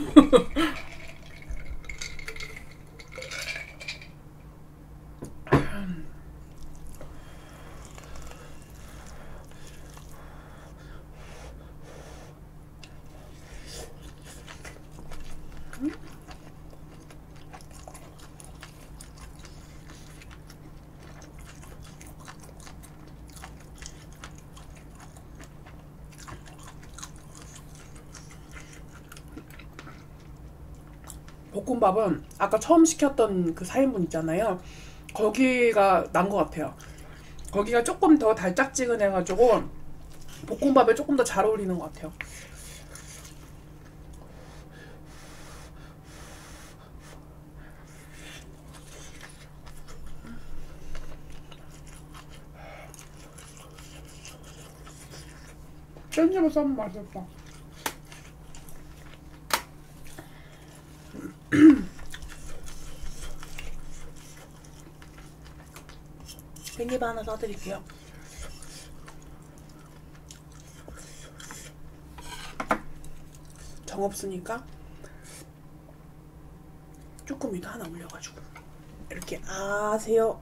볶음밥은 아까 처음 시켰던 그 4인분 있잖아요. 거기가 난 것 같아요. 거기가 조금 더 달짝지근해가지고 볶음밥에 조금 더 잘 어울리는 것 같아요. 깻잎을 싸면 맛있다. 깻잎 하나 싸드릴게요. 정 없으니까 쭈꾸미도 하나 올려가지고 이렇게 아세요.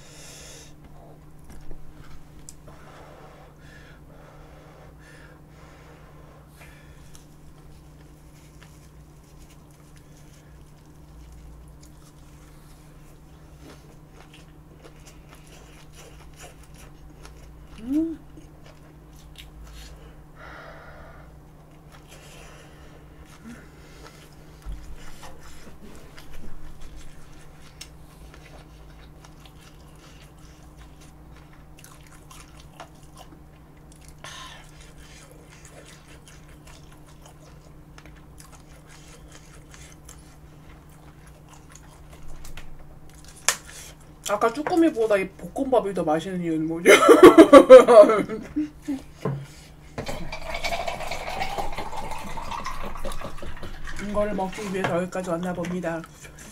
아까 쭈꾸미보다 이 볶음밥이 더 맛있는 이유는 뭐죠? 이거를 먹기 위해서 여기까지 왔나 봅니다.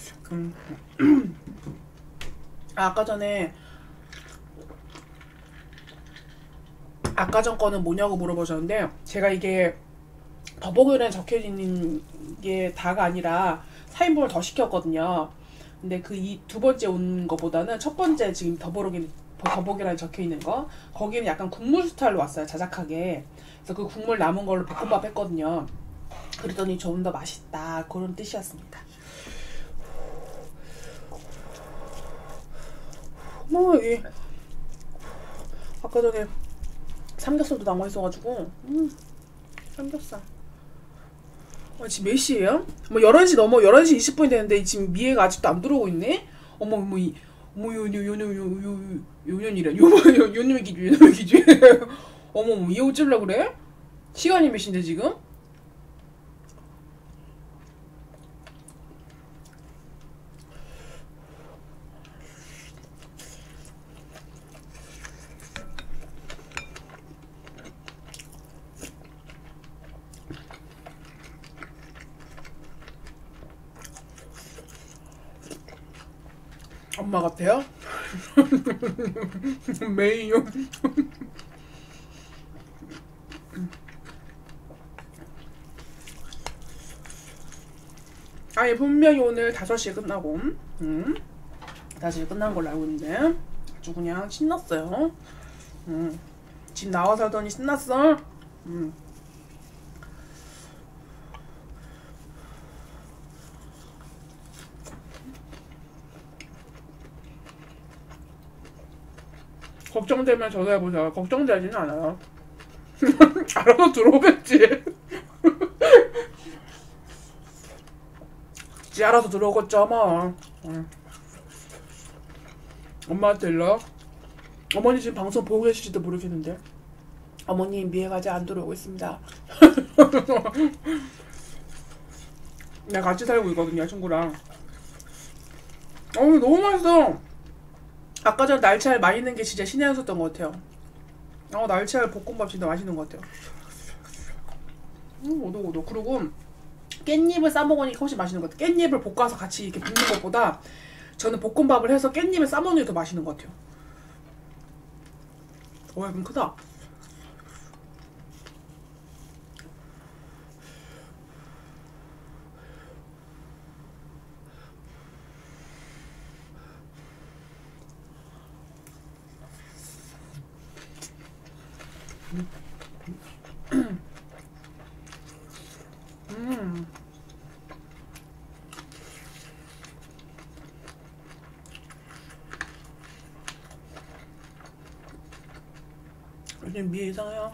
아까 전에 아까 전 거는 뭐냐고 물어보셨는데 제가 이게 더보기란에 적혀있는 게 다가 아니라 4인분을 더 시켰거든요. 근데 그 두 번째 온 거보다는 첫 번째 지금 더보기란에 더보기란에 적혀있는 거. 거기는 약간 국물 스타일로 왔어요. 자작하게. 그래서 그 국물 남은 걸로 볶음밥 했거든요. 그랬더니 좀 더 맛있다 그런 뜻이었습니다. 뭐 여기 아까 전에 삼겹살도 남아있어가지고 삼겹살. 지금 몇 시에요? 뭐 11시 넘어 11시 20분이 되는데 지금 미애가 아직도 안 들어오고 있네? 어머 요년이래. 요놈의 기준. 어머 얘 어쩌려고 그래? 시간이 몇 시인데 지금? 엄마 같아요? 메인요. 아니 분명히 오늘 5시에 끝나고 5시에 끝난 걸로 알고 있는데 아주 그냥 신났어요. 집 나와서 하더니 신났어. 걱정되면 전화해보자. 걱정되지는 않아요. 알아서 들어오겠지. 지 알아서 들어오겠지 아마. 엄마한테 일러. 어머니 지금 방송 보고 계실지도 모르겠는데 어머니 미애가 아직 안 들어오고 있습니다. 내가 같이 살고 있거든요 친구랑. 너무 맛있어. 아까 전 날치알 많이 넣은 게 진짜 신의 한 수였던 것 같아요. 날치알 볶음밥 진짜 맛있는 것 같아요. 오독오독. 그리고 깻잎을 싸먹으니까 훨씬 맛있는 것 같아요. 깻잎을 볶아서 같이 이렇게 볶는 것보다 저는 볶음밥을 해서 깻잎을 싸먹는 게 더 맛있는 것 같아요. 약간 크다. 요즘 미애 이상해요.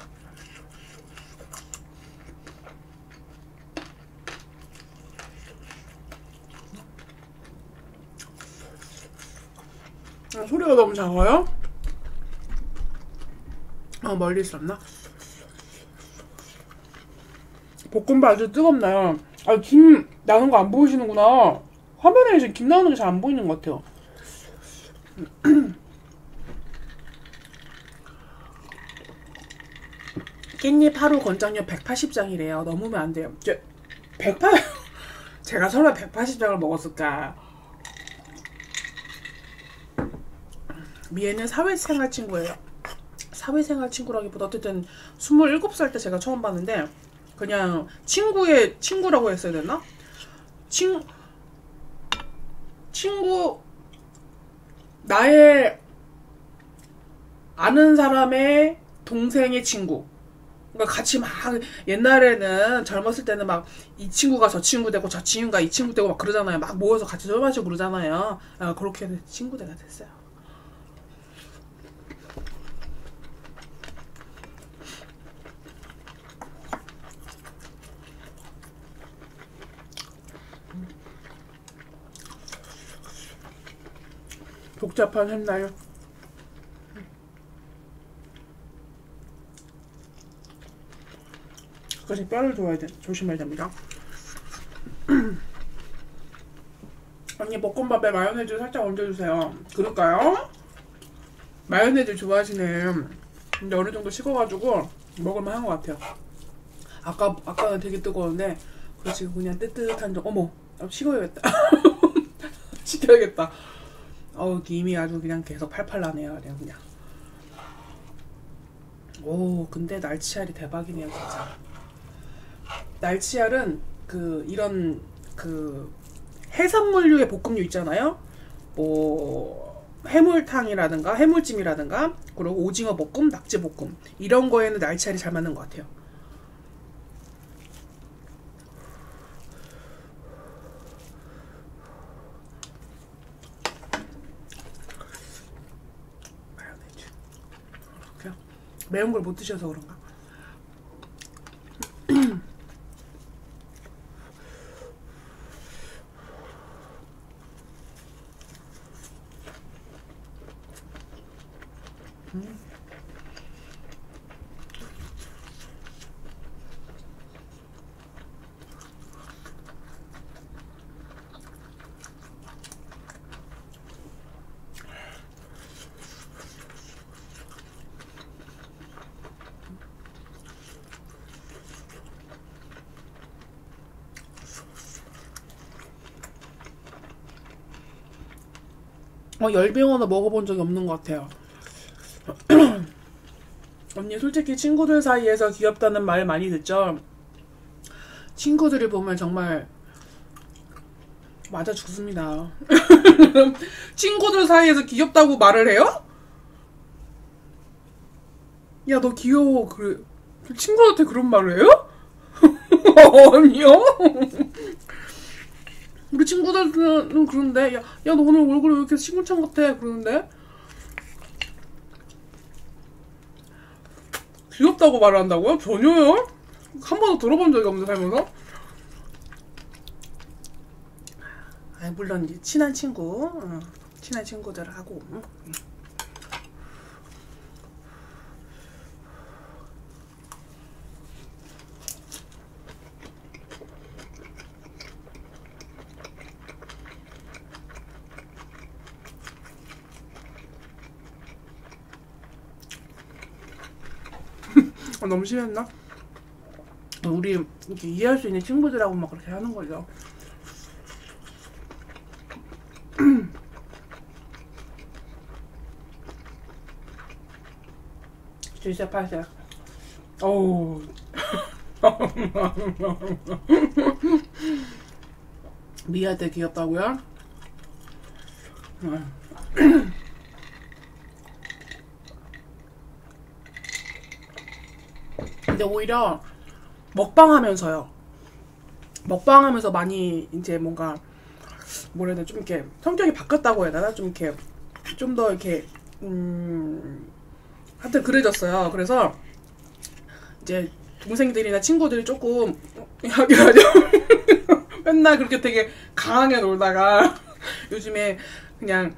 소리가 너무 작아요? 멀리 있었나? 볶음밥 아주 뜨겁나요? 김 나는 거 안 보이시는구나. 화면에 지금 김 나오는 게 잘 안 보이는 것 같아요. 깻잎 하루 권장량 180장이래요. 넘으면 안 돼요. 제가 설마 180장을 먹었을까? 미애는 사회생활 친구예요. 사회생활 친구라기보다 어쨌든 27살 때 제가 처음 봤는데 그냥 친구의 친구라고 했어야 되나? 친구 나의 아는 사람의 동생의 친구. 그러니까 같이 막 옛날에는 젊었을 때는 막 이 친구가 저 친구 되고 저 친구가 이 친구 되고 막 그러잖아요. 막 모여서 같이 술 마시고 그러잖아요. 그렇게 친구가 됐어요. 복잡한 했나요? 그래서 뼈를 조심해야 됩니다. 언니 볶음밥에 마요네즈 살짝 얹어주세요. 그럴까요? 마요네즈 좋아하시네. 근데 어느 정도 식어가지고 먹을만 한 것 같아요. 아까는 되게 뜨거웠는데 지금 그냥 뜨뜻한 좀. 어머 식어야겠다. 식혀야겠다. 김이 아주 그냥 계속 팔팔 나네요. 그냥. 근데 날치알이 대박이네요 진짜. 날치알은 이런 해산물류의 볶음류 있잖아요. 뭐 해물탕이라든가 해물찜이라든가 그리고 오징어 볶음, 낙지 볶음 이런 거에는 날치알이 잘 맞는 것 같아요. 마요네즈. 그냥 매운 걸 못 드셔서 그런가? 열병어는 먹어본 적이 없는 것 같아요. 언니 솔직히 친구들 사이에서 귀엽다는 말 많이 듣죠? 친구들을 보면 정말 맞아 죽습니다. 친구들 사이에서 귀엽다고 말을 해요? 야, 너 귀여워. 그래. 친구한테 그런 말을 해요? 아니요. 우리 친구들은 그런데 야 너 오늘 얼굴이 왜 이렇게 시궁창 같아 그러는데 귀엽다고 말을 한다고요? 전혀요? 한 번도 들어본 적이 없는데 살면서. 물론 이제 친한 친구들하고 너무 심했나? 우리 이렇게 이해할 수 있는 친구들하고 막 그렇게 하는 거죠. 진짜 팔색. 어우. 미아한테 귀엽다고요? 근데 오히려 먹방하면서요. 먹방하면서 많이 이제 뭔가 뭐라 해야 되나 좀 이렇게 성격이 바뀌었다고 해야 되나 좀 이렇게 좀 더 이렇게 하여튼 그래졌어요. 그래서 이제 동생들이나 친구들이 조금 맨날 그렇게 되게 강하게 놀다가 요즘에 그냥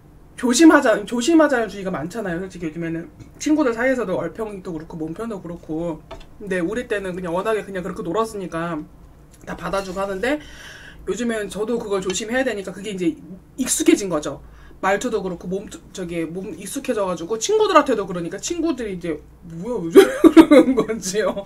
조심하자는 주의가 많잖아요. 솔직히 요즘에는 친구들 사이에서도 얼평도 그렇고 몸편도 그렇고. 근데 우리 때는 그냥 워낙에 그냥 그렇게 놀았으니까 다 받아주고 하는데 요즘엔 저도 그걸 조심해야 되니까 그게 이제 익숙해진 거죠. 말투도 그렇고 몸 익숙해져가지고 친구들한테도 그러니까 친구들이 이제 뭐야 요즘 그러는 건지요.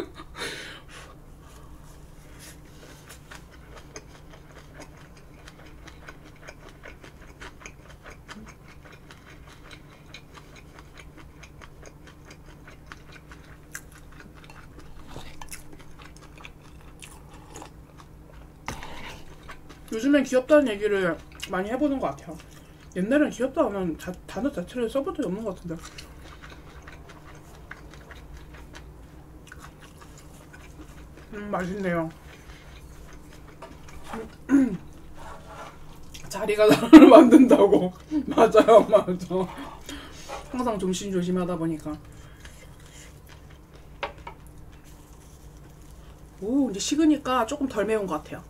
요즘엔 귀엽다는 얘기를 많이 해보는 것 같아요. 옛날엔 귀엽다 하면 단어 자체를 써본 적이 없는 것 같은데. 맛있네요. 자리가 나를 만든다고. 맞아요, 맞아. 항상 조심조심하다 보니까. 오, 이제 식으니까 조금 덜 매운 것 같아요.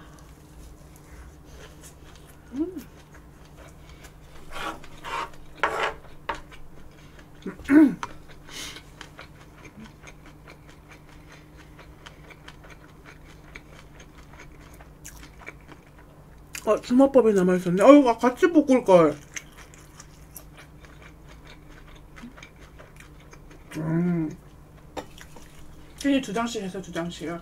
주먹밥이 남아있었네. 같이 볶을걸. 괜히 2장씩 해서 2장씩이요.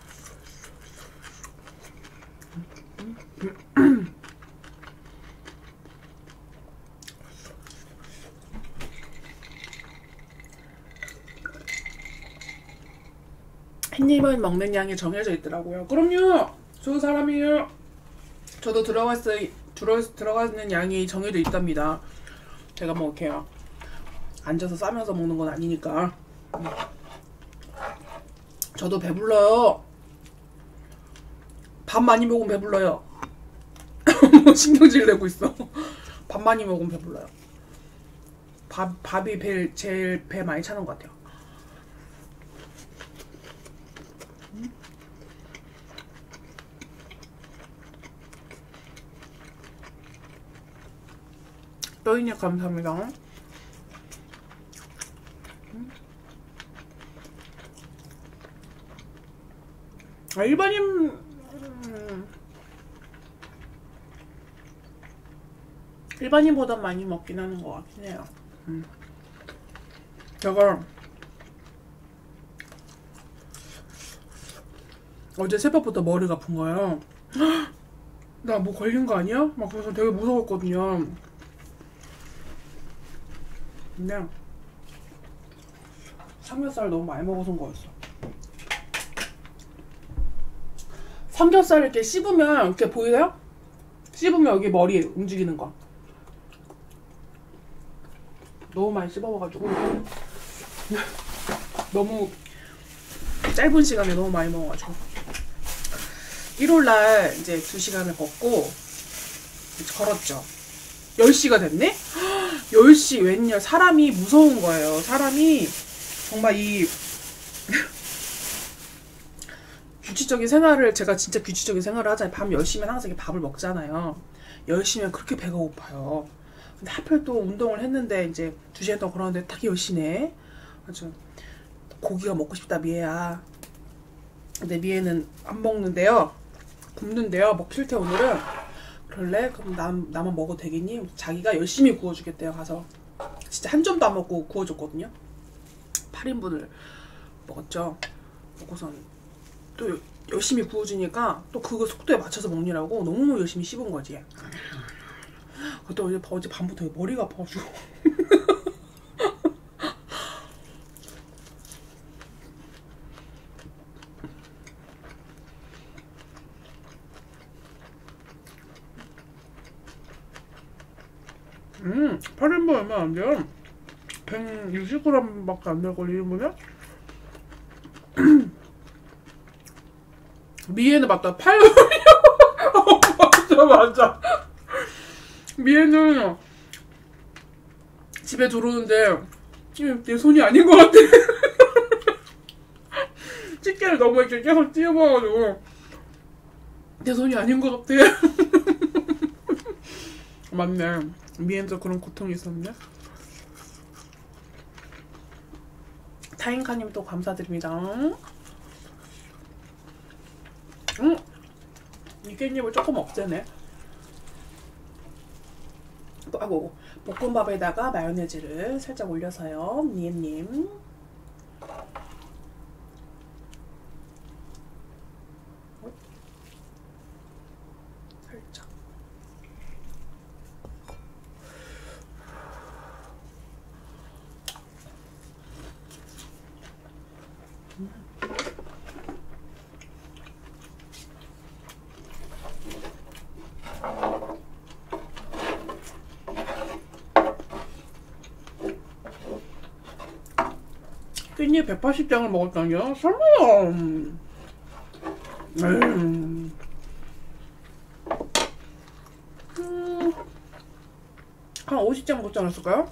한 입은 먹는 양이 정해져 있더라고요. 그럼요. 저 사람이에요. 저도 들어갔을 들어가는 양이 정해져 있답니다. 제가 뭐 이렇게 앉아서 싸면서 먹는 건 아니니까. 저도 배불러요. 밥 많이 먹으면 배불러요. 뭐 신경질 내고 있어. 밥 많이 먹으면 배불러요. 밥이 제일 배 많이 차는 것 같아요. 떠이님 감사합니다. 일반인보다 많이 먹긴 하는 것 같긴 해요. 제가 어제 새벽부터 머리가 아픈 거예요. 나 뭐 걸린 거 아니야? 막 그래서 되게 무서웠거든요. 근데 삼겹살 너무 많이 먹어서인 거였어. 삼겹살 이렇게 씹으면 이렇게 보이세요? 씹으면 여기 머리 움직이는 거. 너무 많이 씹어먹어가지고 너무 짧은 시간에 너무 많이 먹어가지고 1월날 이제 2시간을 걷고 걸었죠. 10시가 됐네? 10시 웬열. 사람이 무서운 거예요. 사람이 정말 이 규칙적인 생활을, 제가 진짜 규칙적인 생활을 하잖아요. 밤 10시면 항상 이렇게 밥을 먹잖아요. 10시면 그렇게 배가 고파요. 근데 하필 또 운동을 했는데 이제 2시간 동안 걸었는데 딱 10시네. 아주 고기가 먹고 싶다 미애야. 근데 미애는 안 먹는데요. 굶는데요. 먹기 싫대 오늘은. 그럴래? 그럼 나만 먹어도 되겠니? 자기가 열심히 구워주겠대요. 가서 진짜 한 점도 안 먹고 구워줬거든요. 8인분을 먹었죠. 먹고선 또 열심히 구워주니까 또 그거 속도에 맞춰서 먹느라고 너무 열심히 씹은 거지. 그것도 어제 밤부터 머리가 아파가지고 음, 8인분 얼마 안 돼요. 160g밖에 안 될걸, 1인분에? 미애는 맞다. 8인분이요. 맞아. 미애는 집에 들어오는데 내 손이 아닌 것 같아. 집게를 너무 이렇게 계속 찝어가지고 내 손이 아닌 것 같아. 맞네. 미애도 그런 고통이 있었네. 타인카님 또 감사드립니다. 이 깻잎을 조금 없애네. 아이고, 볶음밥에다가 마요네즈를 살짝 올려서요. 미애님. 살짝. 깻잎 180장을 먹었다니요? 설마요. 한 50장 먹지 않았을까요?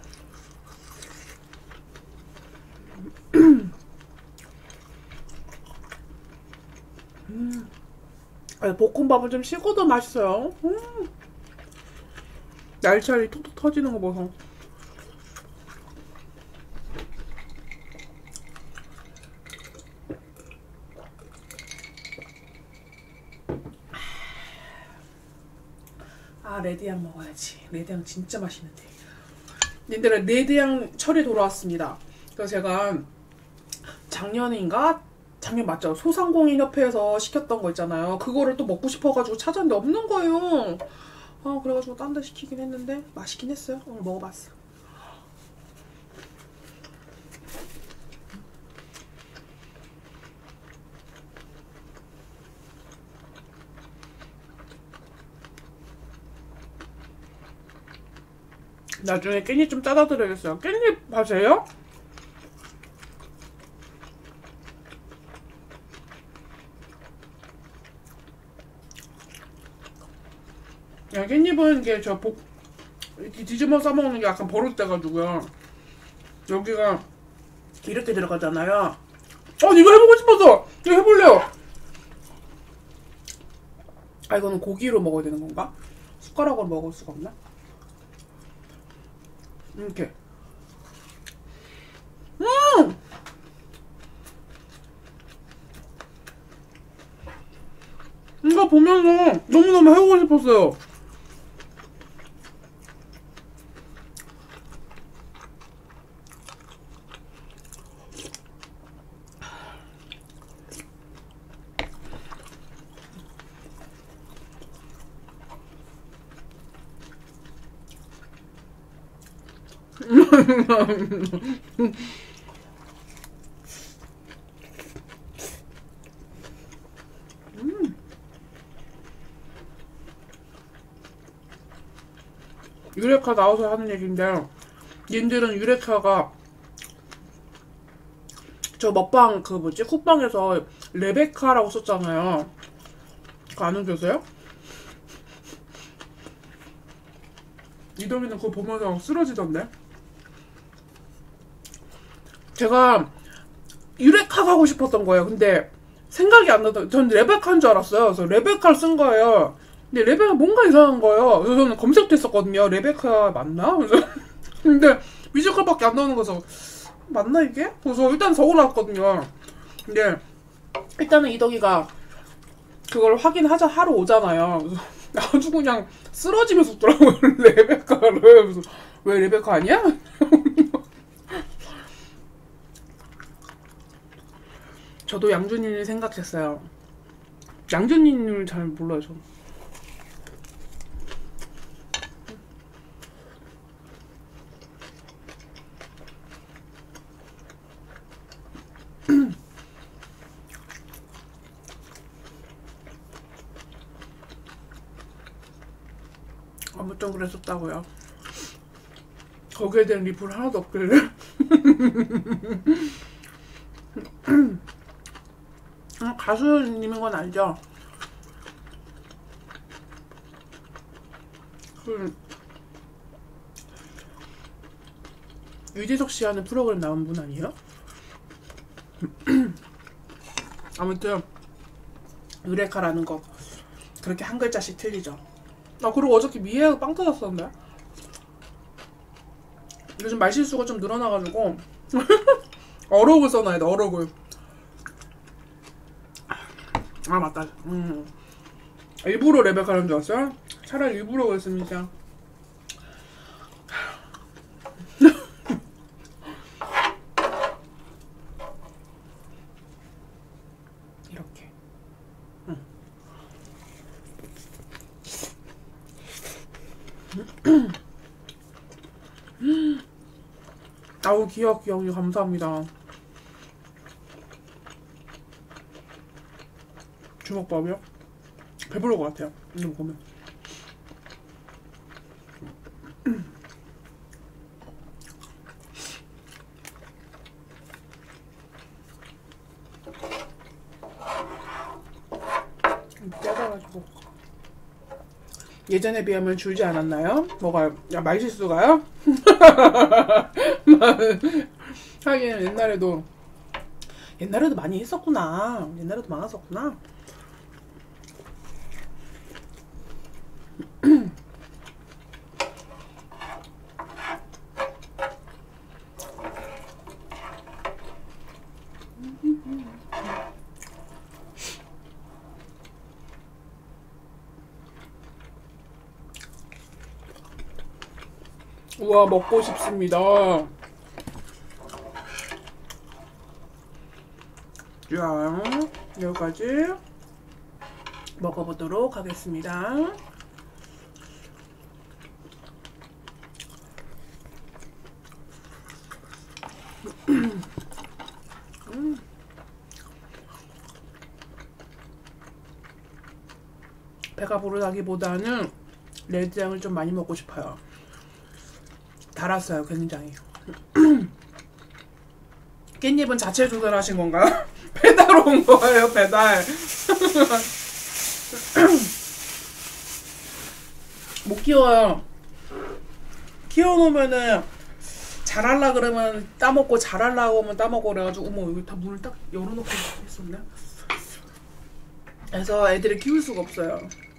볶음밥은 좀 식어도 맛있어요. 날치알이 톡톡 터지는 거 봐서. 아, 레드향 먹어야지. 레드향 진짜 맛있는데. 님들, 레드향 철이 돌아왔습니다. 그래서 제가 작년인가? 작년 맞죠? 소상공인협회에서 시켰던 거 있잖아요. 그거를 또 먹고 싶어가지고 찾았는데 없는 거예요. 아, 그래가지고 딴 데 시키긴 했는데 맛있긴 했어요. 오늘 먹어봤어. 나중에 깻잎 좀 따다 드려야겠어요. 깻잎 하세요? 야, 깻잎은 이게 이렇게 뒤집어 싸먹는 게 약간 버릇돼가지고요. 여기가 이렇게 들어가잖아요. 이거 해보고 싶어서! 이거 해볼래요! 이거는 고기로 먹어야 되는 건가? 숟가락으로 먹을 수가 없나? 이렇게. 이거 보면서 너무너무 해보고 싶었어요. 유레카 나와서 하는 얘기인데, 님들은 유레카가 저 먹방 쿡방에서 레베카라고 썼잖아요. 그거 안 웃겨서요? 이동이는 그거 보면서 쓰러지던데. 제가 유레카 가고 싶었던 거예요. 근데 생각이 안 나던, 전 레베카인 줄 알았어요. 그래서 레베카를 쓴 거예요. 근데 레베카 뭔가 이상한 거예요. 그래서 저는 검색도 했었거든요. 레베카 맞나? 그래서 근데 뮤지컬밖에 안 나오는 거서 맞나 이게? 그래서 일단 적어놨거든요. 근데 일단은 이덕이가 그걸 확인하자 하러 오잖아요. 그래서 아주 그냥 쓰러지면서 웃더라고요. 레베카를. 그래서 왜 레베카 아니야? 저도 양준이를 생각했어요. 양준이를 잘 몰라요, 저. 아무튼 그랬었다고요. 거기에 대한 리플 하나도 없길래. 가수님인 건 알죠? 유재석 씨 하는 프로그램 나온 분 아니에요? 아무튼 유레카라는 거 그렇게 한 글자씩 틀리죠. 그리고 어저께 미애가 빵 터졌었는데 요즘 말실수가 좀 늘어나가지고 어록을 써놔야 돼. 어록을. 맞다. 일부러 레베카라는 줄 알았어요? 차라리 일부러 그랬습니다. 이렇게. 아우 기억 감사합니다. 주먹밥이요? 배부를 것 같아요. 이거 보면. 짜져가지고 예전에 비하면 줄지 않았나요? 뭐가 말실수가요? 하긴 옛날에도 많이 했었구나. 옛날에도 많았었구나. 우와 먹고 싶습니다. 자 여기까지 먹어보도록 하겠습니다. 배가 부르다기보다는 레드향을 좀 많이 먹고 싶어요. 달았어요, 굉장히. 깻잎은 자체 조달하신 건가요? 배달 온 거예요, 배달. 못 키워요. 키워놓으면은 잘할라 그러면 따먹고 잘하려고 하면 따먹고 그래가지고 어머 여기 다 문을 딱 열어놓고 있었네. 그래서 애들을 키울 수가 없어요.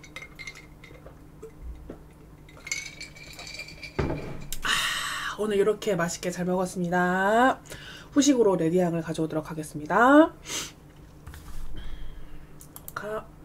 오늘 이렇게 맛있게 잘 먹었습니다. 후식으로 레디향을 가져오도록 하겠습니다.